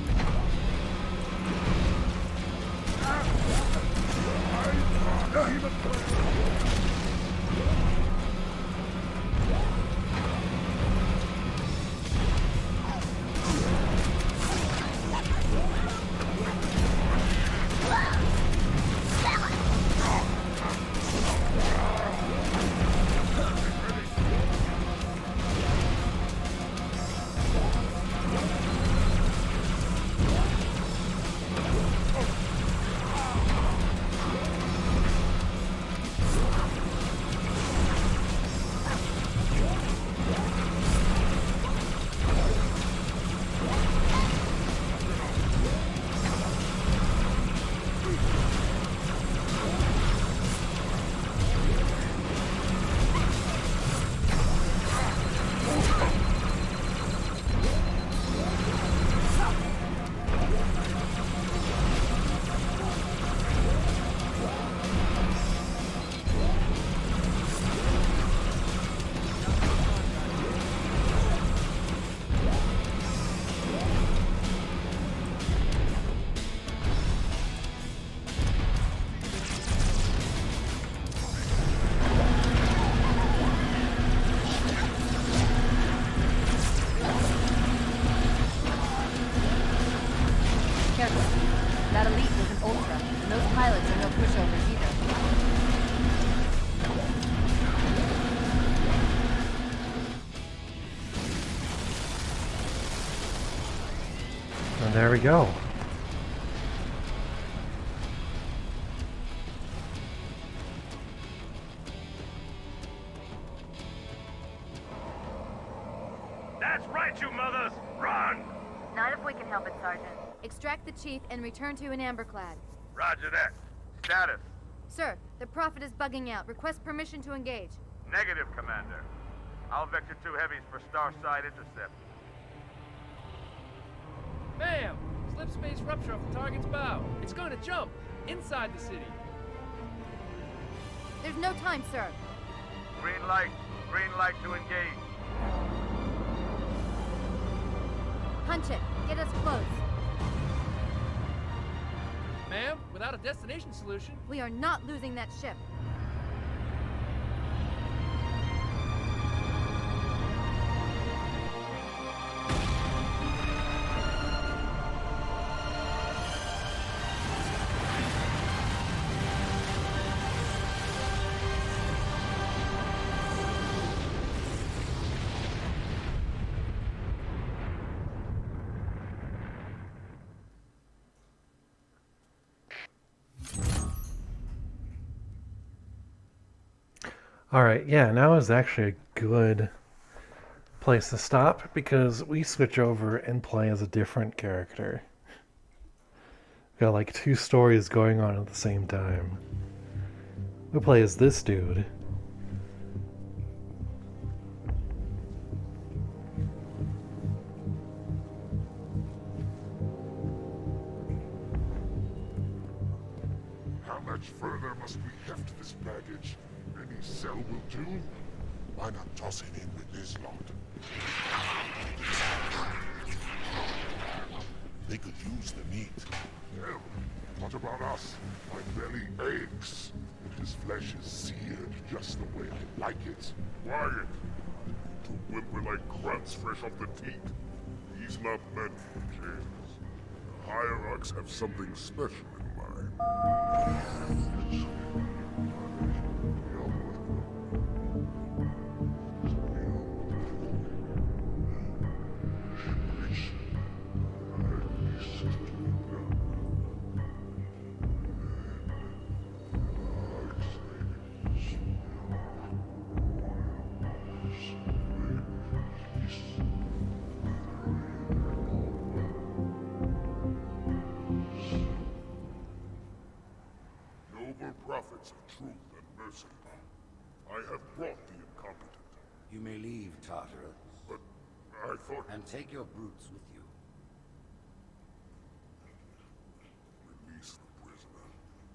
That elite was an ultra, and those pilots are no pushovers either. And there we go. That's right, you mothers! Run! Not if we can help it, Sergeant. Extract the chief and return to an amberclad. Roger that. Status. Sir, the Prophet is bugging out. Request permission to engage. Negative, Commander. I'll vector two heavies for Starside intercept. Bam! Slip space rupture off the target's bow. It's going to jump inside the city. There's no time, sir. Green light. Green light to engage. Punch it. Get us close. Ma'am, without a destination solution... We are not losing that ship. Alright, yeah, now is actually a good place to stop because we switch over and play as a different character. We've got like two stories going on at the same time. We play as this dude. much further must we heft this baggage? Any cell will do? Why not toss it in with this lot? They could use the meat. Hell, what about us? My belly aches, and his flesh is seared just the way I like it. Quiet! To whimper like grunts fresh off the teat. He's not meant for James. The hierarchs have something special in mind. Prophets of truth and mercy. I have brought the incompetent. You may leave, Tartarus. But I thought... And take your brutes with you. Release the prisoner.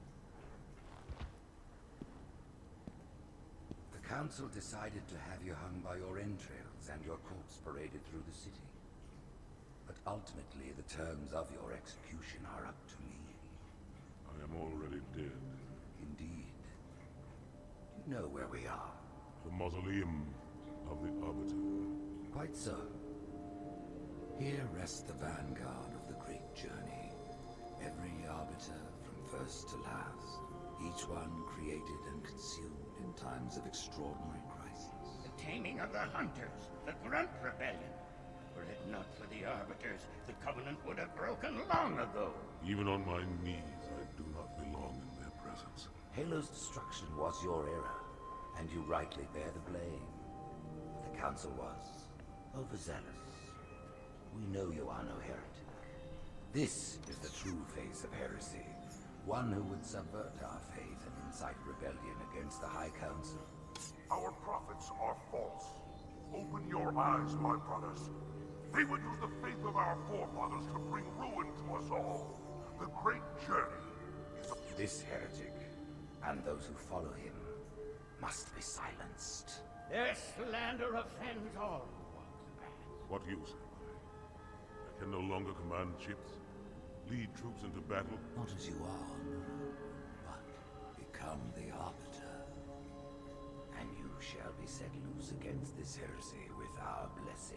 The council decided to have you hung by your entrails and your corpse paraded through the city. But ultimately, the terms of your execution are up to me. I am already dead. Indeed. You know where we are. The mausoleum of the Arbiter. Quite so. Here rests the vanguard of the great journey. Every Arbiter from first to last. Each one created and consumed in times of extraordinary crisis. The taming of the Hunters, the Grunt Rebellion. Were it not for the Arbiters, the Covenant would have broken long ago. Even on my knees, I do not belong in their presence. Halo's destruction was your error, and you rightly bear the blame. The Council was overzealous. We know you are no heretic. This is the true face of heresy. One who would subvert our faith and incite rebellion against the High Council. Our prophets are false. Open your eyes, my brothers. They would use the faith of our forefathers to bring ruin to us all. The great journey is a... This heretic, and those who follow him, must be silenced. Their slander offends all who walk the path. What use am I? I can no longer command ships, lead troops into battle. Not as you are, but become the Arbiter. And you shall be set loose against this heresy with our blessing.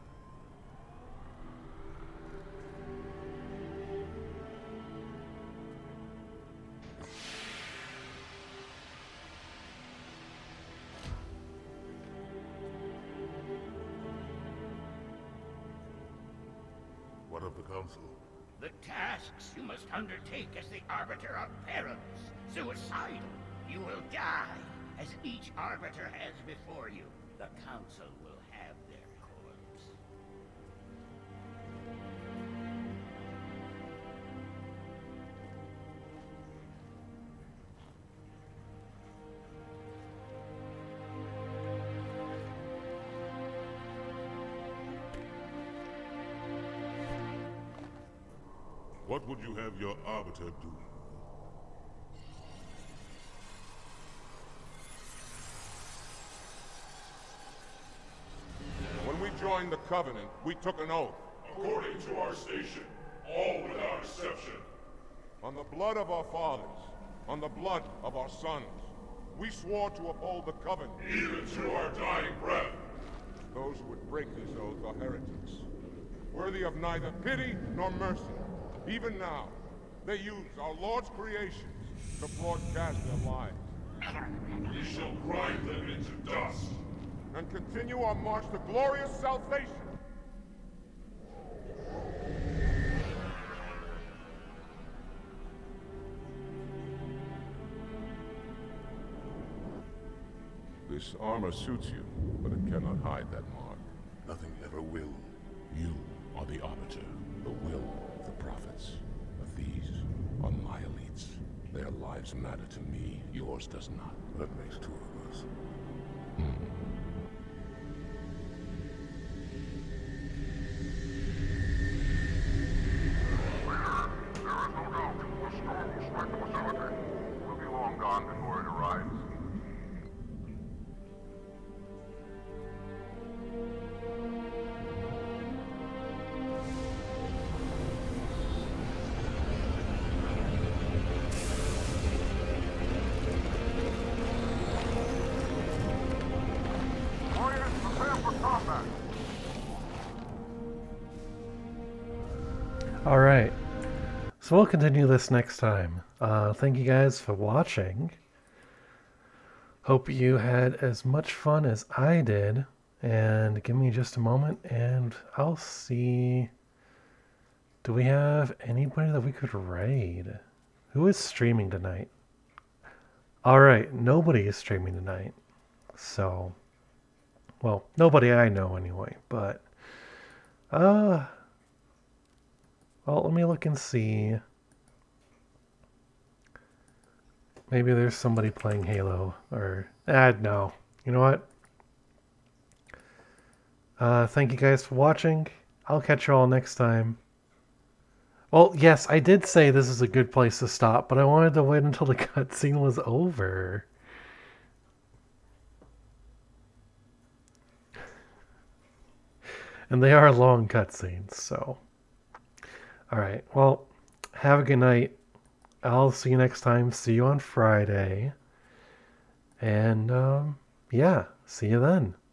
What of the Council? The tasks you must undertake as the Arbiter are perilous, suicidal. You will die, as each Arbiter has before you. The Council will have their corpse. What would you have your Arbiter do? When we joined the Covenant, we took an oath. According to our station, all without exception. On the blood of our fathers, on the blood of our sons, we swore to uphold the Covenant. Even to our dying breath. Those who would break this oath are heretics, worthy of neither pity nor mercy. Even now, they use our Lord's creations to broadcast their lies. We shall grind them into dust. And continue our march to glorious salvation. This armor suits you, but it cannot hide that mark. Nothing ever will. You are the Arbiter, the will of the prophets. But these are my elites. Their lives matter to me, yours does not. That makes two of us. Hmm. There is no doubt the storm will strike the facility. We'll be Alright. So we'll continue this next time. Uh, thank you guys for watching. Hope you had as much fun as I did. And give me just a moment and I'll see... Do we have anybody that we could raid? Who is streaming tonight? Alright, nobody is streaming tonight. So... Well, nobody I know anyway, but... Uh... Well, let me look and see. Maybe there's somebody playing Halo, or... Ah, no. You know what? Uh, thank you guys for watching. I'll catch you all next time. Well, yes, I did say this is a good place to stop, but I wanted to wait until the cutscene was over. And they are long cutscenes, so... Alright, well, have a good night. I'll see you next time. See you on Friday. And, um, yeah, see you then.